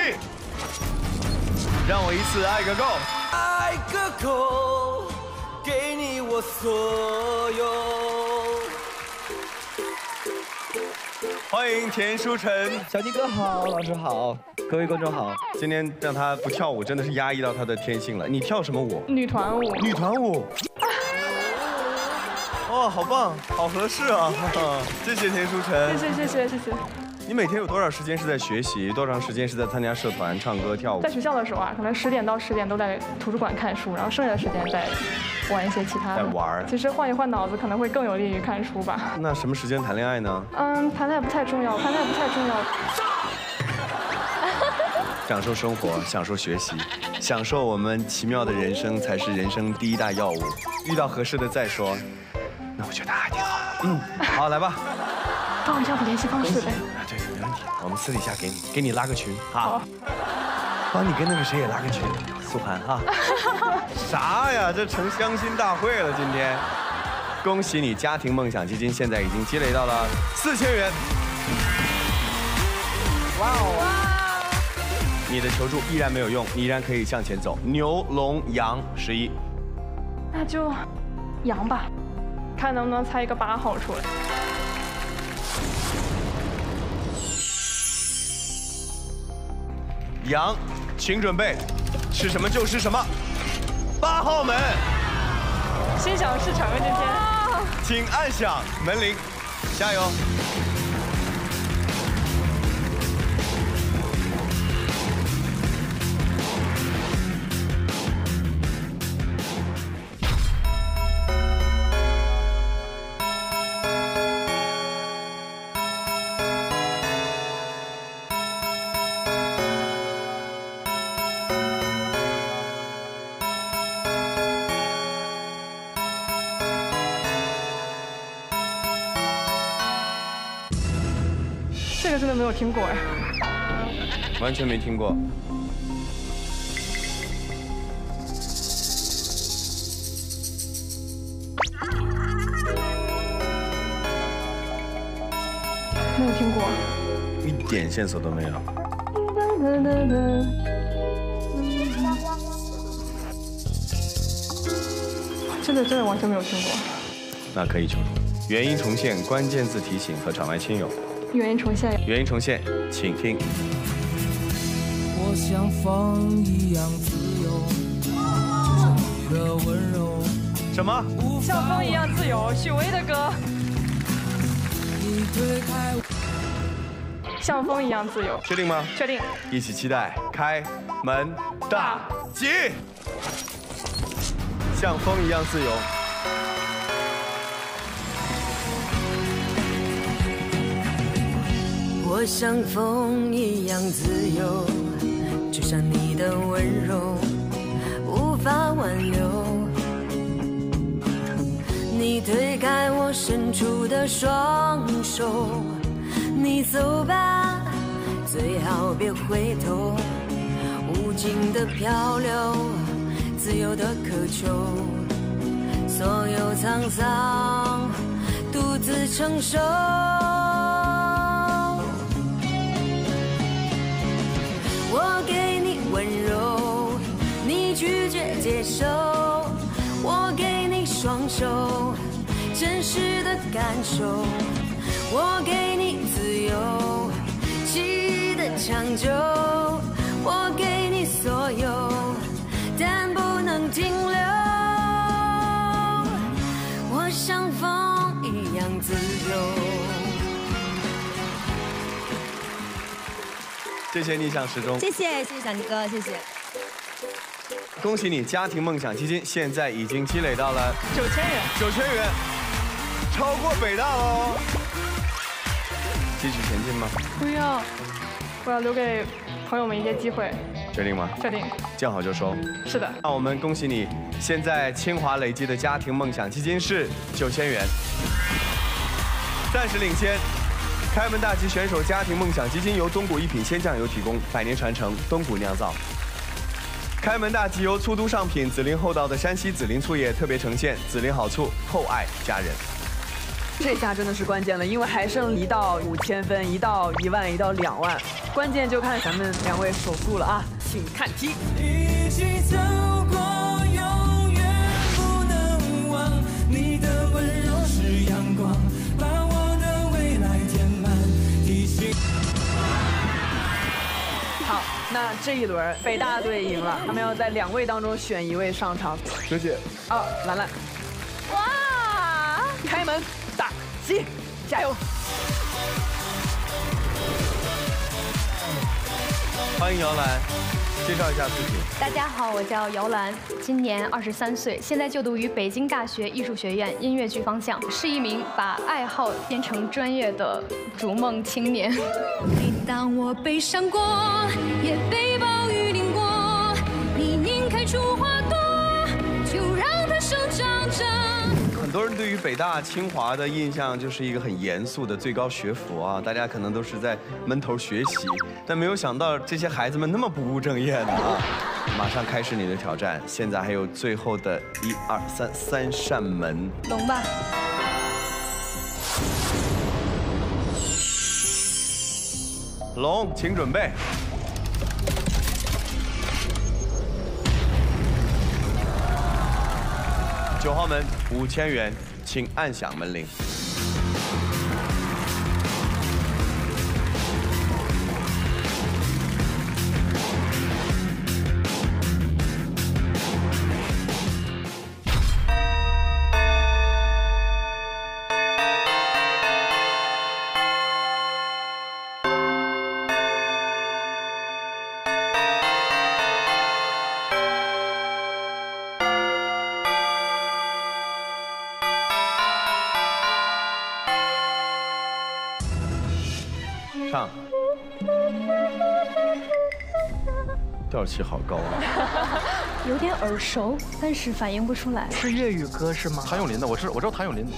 让我一次爱个够。 爱个够，给你我所有。 欢迎田书晨， 小鸡哥好，老师好，各位观众好。 今天让他不跳舞，真的是压抑到他的天性了。你跳什么舞？ 女团舞。 女团舞。哦，好棒，好合适啊！谢谢田书晨。 谢谢。 你每天有多少时间是在学习？多长时间是在参加社团、唱歌、跳舞？ 在学校的时候啊，可能10点到10点都在图书馆看书，然后剩下的时间在玩一些其他的。 在玩。 其实换一换脑子可能会更有利于看书吧。 那什么时间谈恋爱呢？ 谈恋爱不太重要，谈恋爱不太重要。 享受生活，享受学习，享受我们奇妙的人生才是人生第一大要务。遇到合适的再说。那我觉得还挺好的。好，来吧。 告诉一下我联系方式呗。 对，没问题。我们私底下给你拉个群。好。 帮你跟那个谁也拉个群，素涵哈。啥呀？这成相亲大会了今天。恭喜你，家庭梦想基金现在已经积累到了4000元。哇哦！你的求助依然没有用，你依然可以向前走。牛、龙、羊，11。 那就羊吧，看能不能猜一个8号出来。 羊，请准备，是什么就是什么。8号门， 心想事成啊！今天， 请按响门铃，加油！ 这个真的没有听过哎， 完全没听过。 没有听过， 一点线索都没有。 真的完全没有听过。 那可以求助。原音重现、关键字提醒和场外亲友。 原音重现。 原音重现，请听。 我像风一样自由，就像你的温柔。 什么？ 像风一样自由，许巍的歌。 你推开我。 像风一样自由。 确定吗？ 确定。 一起期待开门大吉。像风一样自由。 我像风一样自由，就像你的温柔无法挽留。你推开我伸出的双手，你走吧，最好别回头。无尽的漂流，自由的渴求，所有沧桑独自承受。我给你温柔，你拒绝接受。我给你双手，真实的感受。我给你自由，记忆的长久。我给你所有，但不能停留。我像风一样自由。 谢谢逆向时钟， 谢谢小尼哥，谢谢。 恭喜你，家庭梦想基金现在已经积累到了 9000元 ，9000元，超过北大喽。继续前进吗？ 不要，我要留给朋友们一些机会。 确定吗？ 确定。 见好就收。 是的。 那我们恭喜你，现在清华累积的家庭梦想基金是9000元，暂时领先。开门大吉选手家庭梦想基金由东谷一品鲜酱油提供，100年传承，东谷酿造。开门大吉由醋都上品紫林厚道的山西紫林醋业特别呈现，紫林好醋，厚爱家人。 这下真的是关键了，因为还剩1到5000分，1到1万，1到2万，关键就看咱们2位手速了啊！请看题。 一起走过，永远不能忘，你的温柔是阳光，把我的未来填满，提醒。 好，那这一轮北大队赢了，他们要在2位当中选1位上场。 学姐。 啊，兰兰。哇！开门大吉，加油！ 欢迎姚兰，介绍一下自己。 大家好，我叫姚兰，今年23岁，现在就读于北京大学艺术学院音乐剧方向，是一名把爱好变成专业的逐梦青年。 每当我悲伤过，也被暴雨淋过，你拧开出花朵，就让它生长着。 很多多人对于北大、清华的印象就是一个很严肃的最高学府啊，大家可能都是在闷头学习，但没有想到这些孩子们那么不务正业的啊！马上开始你的挑战，现在还有最后的1、2、3扇门。 龙吧。 龙，请准备。9号门5000元，请按响门铃。唱，调气好高啊！ 有点耳熟，但是反应不出来。 是粤语歌是吗？ 谭咏麟的，我知道谭咏麟的。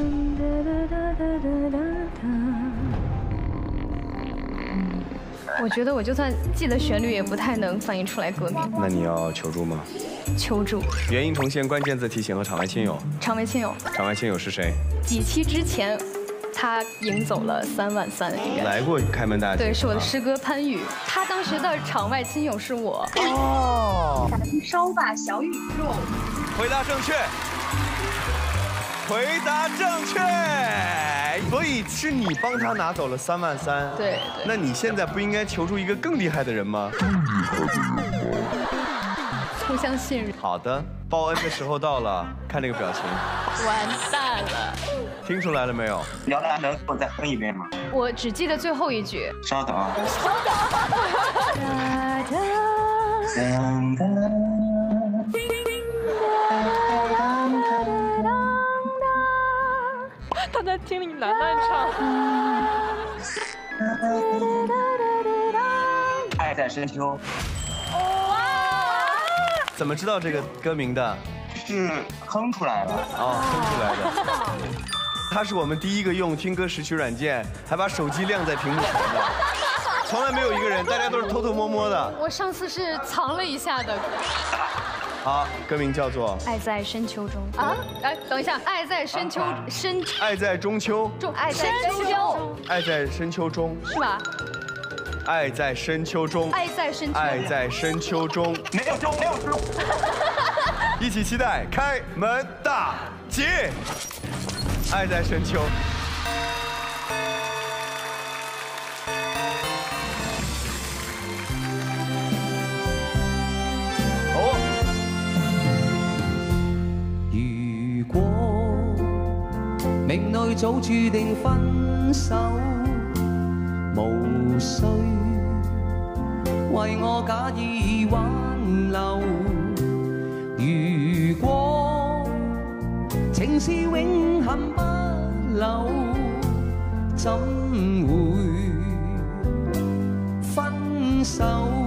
我觉得我就算记得旋律，也不太能反映出来歌名。 那你要求助吗？ 求助。 原音重现，关键字提醒和场外亲友。 场外亲友。 场外亲友是谁？ 几期之前。他赢走了3万3，应该来过开门大吉。 对，是我的师哥潘宇，他当时的场外亲友是我。 哦， 燃烧吧小宇宙！ 回答正确，回答正确。所以是你帮他拿走了3万3。 对。 那你现在不应该求助一个更厉害的人吗？ 互相信任。 好的，报恩的时候到了，看这个表情。 完蛋了。 听出来了没有？ 姚大能给我再哼一遍吗？ 我只记得最后一句。 稍等啊。 稍等。 他在听你楠楠唱。 爱在深秋。 怎么知道这个歌名的？ 是哼出来了。 哦，哼出来的。他是我们第一个用听歌识曲软件，还把手机亮在屏幕前的，从来没有一个人，大家都是偷偷摸摸的。 我上次是藏了一下的。 好，歌名叫做 《爱在深秋中》啊！哎，等一下，《爱在深秋深》。 爱在中秋。 爱在深秋。 爱在深秋中。 是吧？ 爱在深秋中。 爱在深秋。 爱在深秋中。 没有中，没有中。 一起期待开门大吉。爱在深秋。哦。 如果命里早注定分手，無需為我假意挽留。如果情是永恆不朽，怎會分手？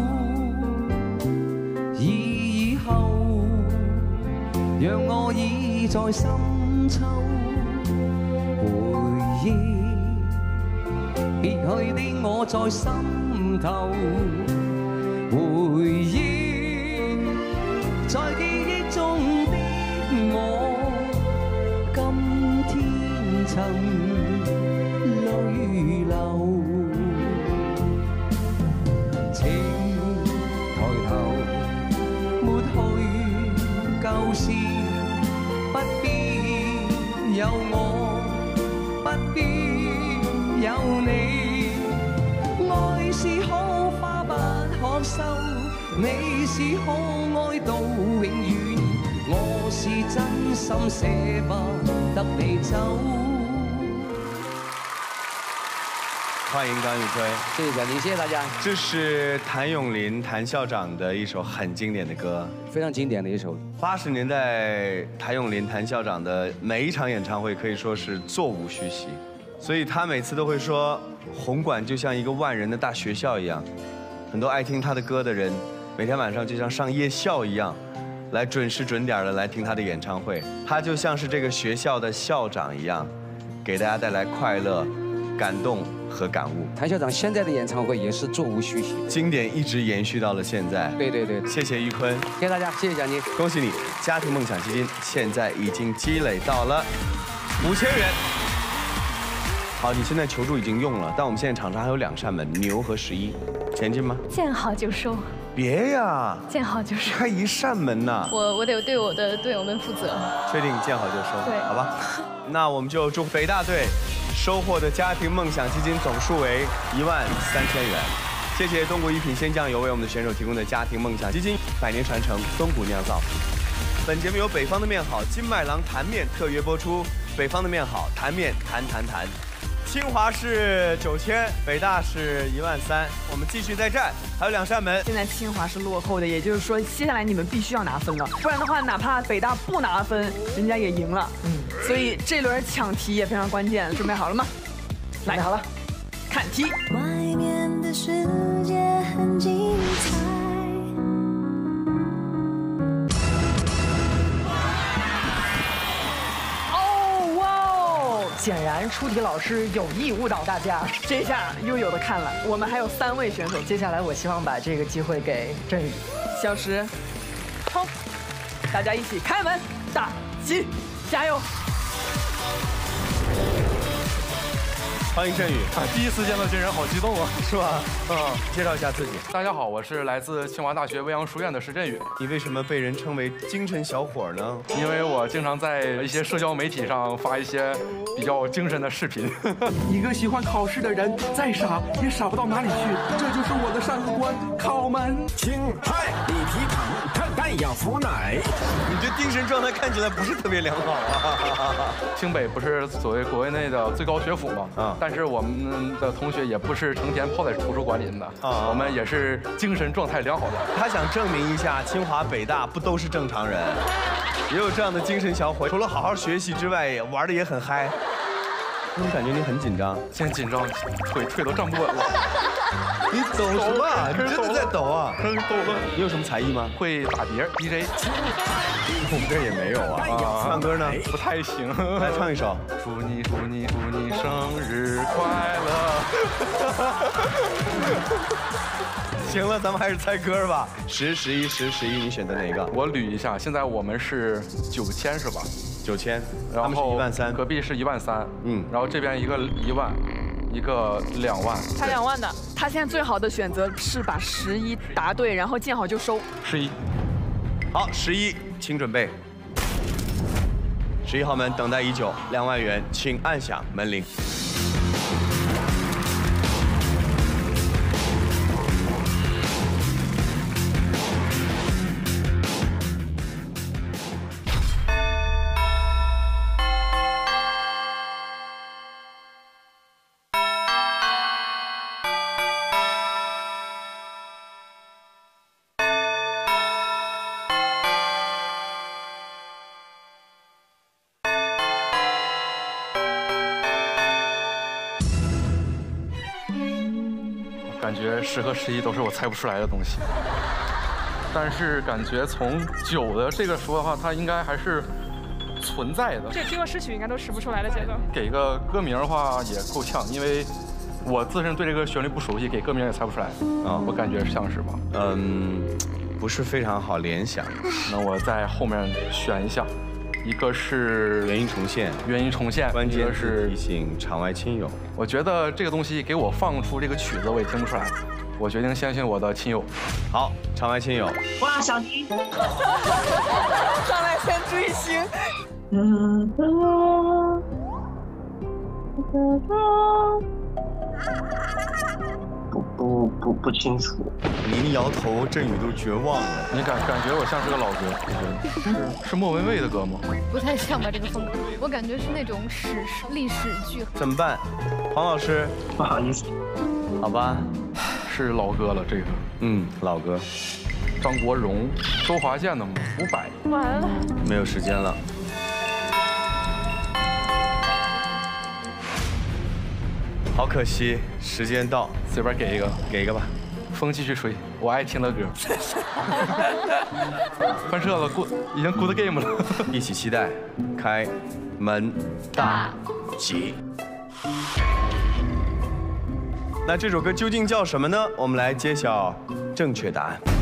以後讓我倚在深秋，回憶別去的我在心頭，回憶在記憶中的我。今天曾淚流，請抬頭抹去舊事，不必有我，不必有你。愛是可花不可收，你是可愛到永遠。我是真心捨不得你走。 欢迎张宇辉， 谢谢蒋宁，谢谢大家。 这是谭咏麟谭校长的一首很经典的歌， 非常经典的一首。 80年代谭咏麟谭校长的每一场演唱会可以说是座无虚席，所以他每次都会说，红馆就像一个万人的大学校一样，很多爱听他的歌的人，每天晚上就像上夜校一样。 来准时准点的来听他的演唱会。他就像是这个学校的校长一样，给大家带来快乐、感动和感悟。 谭校长现在的演唱会也是座无虚席， 经典一直延续到了现在。 对对对， 谢谢玉坤， 谢谢大家，谢谢蒋宁， 恭喜你，家庭梦想基金现在已经积累到了5000元。好，你现在求助已经用了，但我们现在场上还有2扇门，牛和11，前进吗？ 见好就收。 别呀， 见好就收， 开1扇门呐。 我得对我的队友们负责。 确定见好就收， 对， 好吧。那我们就祝北大队收获的家庭梦想基金总数为13000元。谢谢东谷一品鲜酱油为我们的选手提供的家庭梦想基金，100年传承，东谷酿造。本节目由北方的面好金麦郎坛面特约播出，北方的面好坛面谈。清华是9000，北大是13000，我们继续再战，还有2扇门。 现在清华是落后的，也就是说，接下来你们必须要拿分了，不然的话，哪怕北大不拿分，人家也赢了。所以这轮抢题也非常关键，准备好了吗？来，好了，看题。 外面的世界很精彩。 显然出题老师有意误导大家， 这下又有的看了。我们还有3位选手， 接下来我希望把这个机会给振宇、 小石、冲，大家一起开门打击，加油！ 欢迎振宇， 第一次见到真人，好激动啊， 是吧？介绍一下自己。 大家好，我是来自清华大学未央书院的石振宇。 你为什么被人称为精神小伙呢？ 因为我经常在一些社交媒体上发一些比较精神的视频。 一个喜欢考试的人，再傻也傻不到哪里去，这就是我的3个关，考门。 青菜里皮糖，看蛋要腐奶。 你这精神状态看起来不是特别良好啊。 清北不是所谓国内的最高学府吗？但是我们的同学也不是成天泡在图书馆里的，我们也是精神状态良好的。 他想证明一下，清华北大不都是正常人，也有这样的精神小伙，除了好好学习之外，玩的也很嗨。我感觉你很紧张， 现在紧张，腿都站不稳了。 你抖什么？你真的在抖啊？ 抖了。 你有什么才艺吗？ 会打碟 DJ。 我们这也没有啊。唱歌呢？ 不太行。 来唱一首。 祝你生日快乐。 行了，咱们还是猜歌吧。10、11、10、11，你选择哪个？ 我捋一下，现在我们是9000是吧 ？9000， 然后 13000， 隔壁是13000，然后这边一个1万，一个2万， 才2万的。他现在最好的选择是把11答对，然后见好就收。 11， 好，11，请准备。11号门等待已久，2万元，请按响门铃。 感觉10和11都是我猜不出来的东西，但是感觉从9的这个说的话，它应该还是存在的。 这听过诗曲应该都识不出来的节奏。 给个歌名的话也够呛，因为我自身对这个旋律不熟悉，给歌名也猜不出来。我感觉像是吧？ 不是非常好联想。 那我在后面选一下。一个是原音重现，关键是提醒场外亲友。 我觉得这个东西给我放出这个曲子，我也听不出来。我决定相信我的亲友。 好，场外亲友。 哇，小妮， 上来先追星。 不清楚。 您摇头，振宇都绝望了。 你感觉我像是个老歌，是莫文蔚的歌吗？ 不太像吧，这个风格，我感觉是那种历史剧。 怎么办？黄老师， 不好意思。 好吧， 是老歌了这个。 老歌。 张国荣、周华健的吗？500。 完了。 没有时间了。好可惜，时间到， 随便给一个吧。 风继续吹，我爱听的歌。翻车了，已经 good game 了。 一起期待，开门大吉。那这首歌究竟叫什么呢？我们来揭晓正确答案。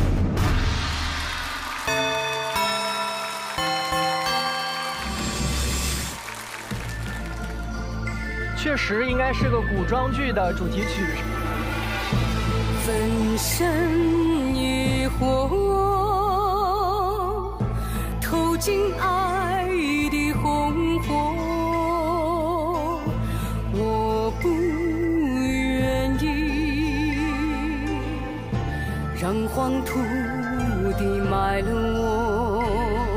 确实应该是个古装剧的主题曲。 粉身一火，投进爱的红火，我不愿意让黄土地埋了我。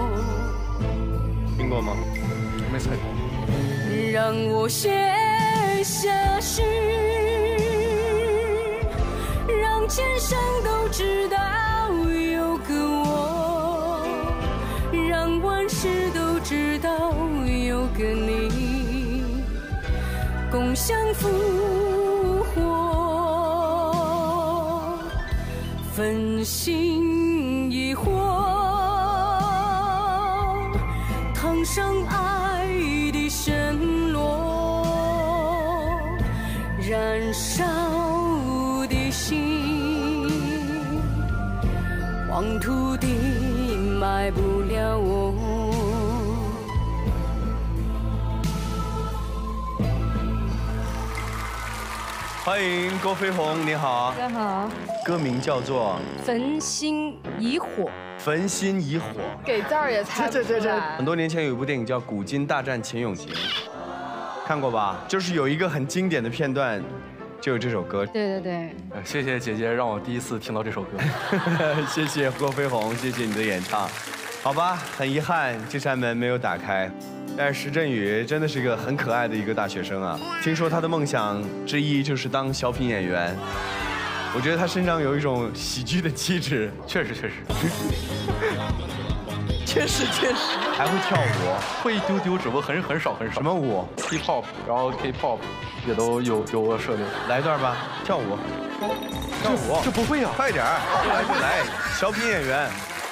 听过吗？ 没猜过。 让我写下诗，让千山都知道有个我，让万事都知道有个你，共享复活，分心一火，烫伤爱的深罗，燃烧的心，黄土地埋不了我。 欢迎郭飞鸿，你好。 大家好。 歌名叫做 《焚心以火》。 焚心以火。 给字儿也猜不出来。 很多年前有一部电影叫《古今大战秦俑情》，看过吧？就是有一个很经典的片段，就有这首歌。 对对对。 谢谢姐姐让我第一次听到这首歌。 谢谢郭飞鸿，谢谢你的演唱。好吧，很遗憾这扇门没有打开。但是石振宇真的是一个很可爱的一个大学生啊！听说他的梦想之一就是当小品演员，我觉得他身上有一种喜剧的气质。 确实， 还会跳舞， 会一丢丢，只不过很少。 什么舞 ？Hip Hop， 然后 K-pop 也都有我涉猎。 来一段吧，跳舞。 这不会啊！ 快点儿，来就来，小品演员。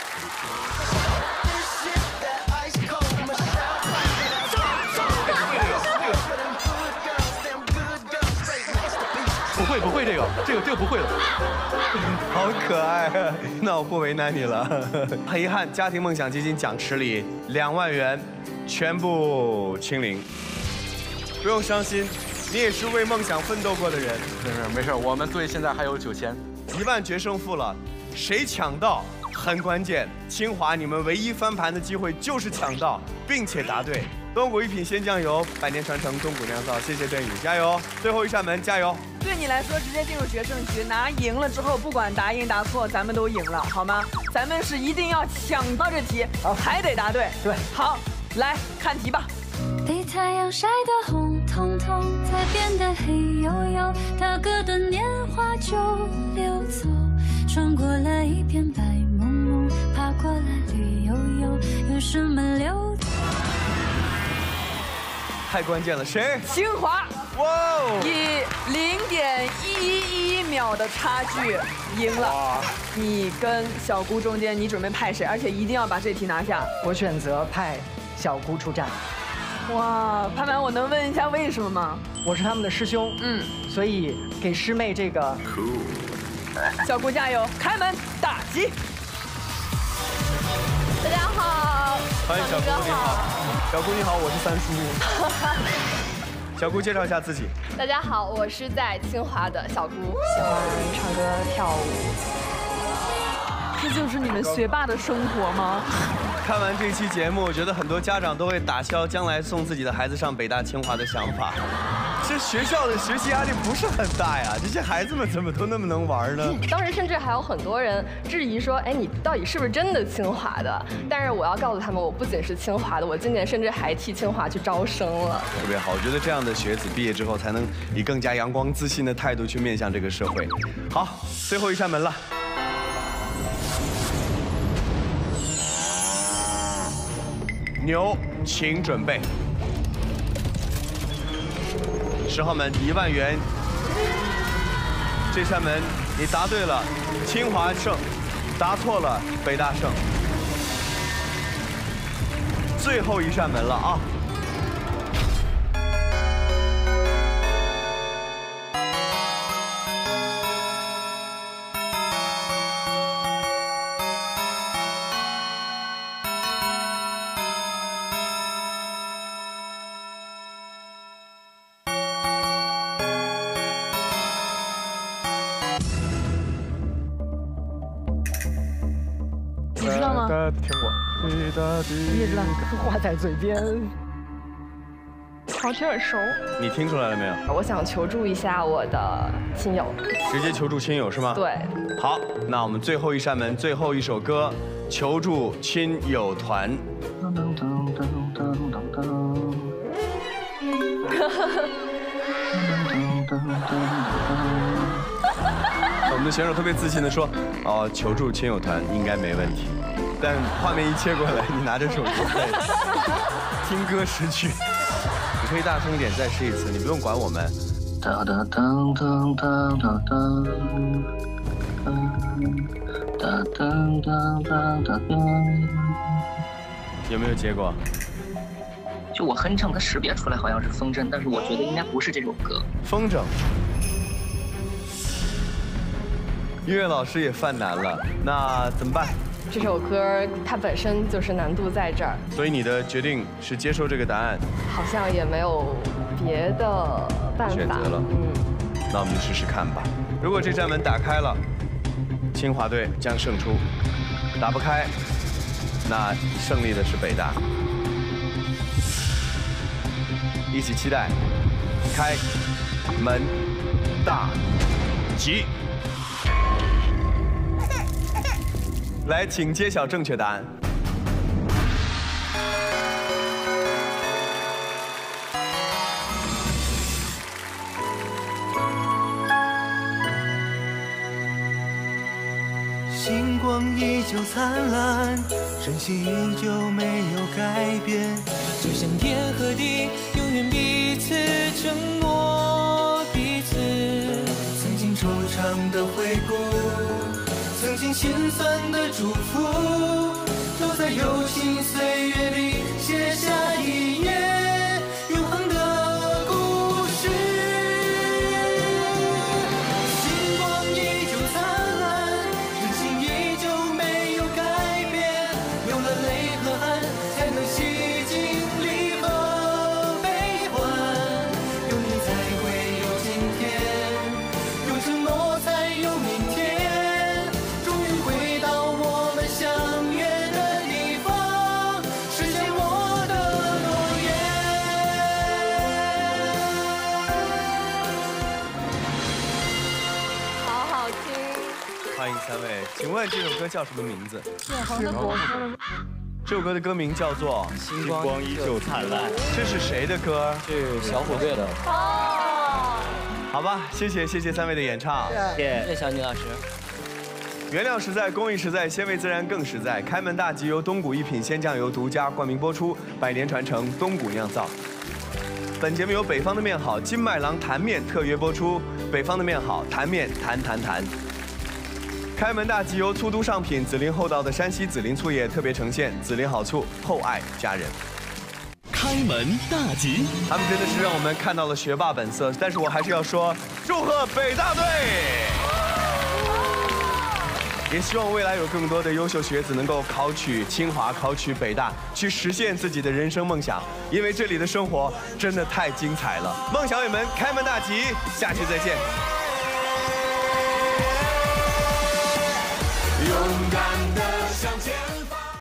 不会这个不会了， 好可爱，那我不为难你了。很遗憾，家庭梦想基金奖池里2万元全部清零。不用伤心，你也是为梦想奋斗过的人。 没事，我们队现在还有9000。 1万决胜负了，谁抢到很关键。清华你们唯一翻盘的机会就是抢到，并且答对。东谷一品鲜酱油，100年传承，东谷酿造。谢谢振宇，加油！最后一扇门，加油！ 对你来说，直接进入决胜局，拿赢了之后，不管答赢答错，咱们都赢了，好吗？咱们是一定要抢到这题，还得答对。 对， 好，来看题吧。 被太阳晒得红彤彤，才变得黑黝黝，大哥的年华就溜走，穿过了一片白蒙蒙，爬过了绿油油，有什么留？ 太关键了，谁？ 清华， 哇哦！ 以0.111秒的差距赢了。你跟小姑中间，你准备派谁？而且一定要把这题拿下。 我选择派小姑出战。 哇，潘潘，我能问一下为什么吗？ 我是他们的师兄，所以给师妹这个。 小姑加油，开门大吉。 大家好， 欢迎小姑，你好。小姑你好，我是三叔。小姑介绍一下自己。 大家好，我是在清华的小姑，喜欢唱歌跳舞。 这就是你们学霸的生活吗？ 看完这期节目，我觉得很多家长都会打消将来送自己的孩子上北大清华的想法。这学校的学习压力不是很大呀，这些孩子们怎么都那么能玩呢？ 当时甚至还有很多人质疑说，哎，你到底是不是真的清华的？但是我要告诉他们，我不仅是清华的，我今年甚至还替清华去招生了。 特别好，我觉得这样的学子毕业之后，才能以更加阳光自信的态度去面向这个社会。好，最后一扇门了。牛，请准备。10号门1万元，这扇门你答对了，清华胜；答错了，北大胜。最后一扇门了啊！ 你知道吗？ 听过。 你也知道，话在嘴边。 好像很熟。 你听出来了没有？ 我想求助一下我的亲友。 直接求助亲友是吗？ 对。 好，那我们最后一扇门，最后一首歌，求助亲友团。我们的选手特别自信地说：“哦，求助亲友团应该没问题。”但画面一切过来，你拿着手机在听歌识曲，你可以大声一点再试一次，你不用管我们。有没有结果？ 就我哼唱，它识别出来好像是风筝，但是我觉得应该不是这首歌。 风筝。音乐老师也犯难了，那怎么办？ 这首歌它本身就是难度在这儿， 所以你的决定是接受这个答案？ 好像也没有别的办法。 选择了，那我们就试试看吧。如果这扇门打开了，清华队将胜出；打不开，那胜利的是北大。一起期待，开门大吉。来，请揭晓正确答案。 星光依旧灿烂，真心依旧没有改变，就像天和地永远彼此承诺彼此。曾经惆怅的回顾，曾经心酸的祝福，都在有情岁月里写下一页永恒的故事。星光依旧灿烂，真心依旧没有改变，有了泪和汗，才能洗净离合悲欢。有你才会有今天，有承诺才有明天。 欢迎三位，请问这首歌叫什么名字？ 远航的国。 这首歌的歌名叫做《 星光依旧灿烂》。 这是谁的歌？ 是小虎队的。 哦。 好吧，谢谢三位的演唱。 谢谢小宁老师。 原料实在，工艺实在，鲜味自然更实在。开门大吉由东谷一品鲜酱油独家冠名播出，100年传承，东谷酿造。本节目由北方的面好金麦郎坛面特约播出，北方的面好坛面谈。开门大吉由醋都上品紫林厚道的山西紫林醋业特别呈现，紫林好醋，厚爱家人。 开门大吉， 他们真的是让我们看到了学霸本色，但是我还是要说，祝贺北大队！也希望未来有更多的优秀学子能够考取清华、考取北大，去实现自己的人生梦想，因为这里的生活真的太精彩了。梦小友们，开门大吉，下期再见。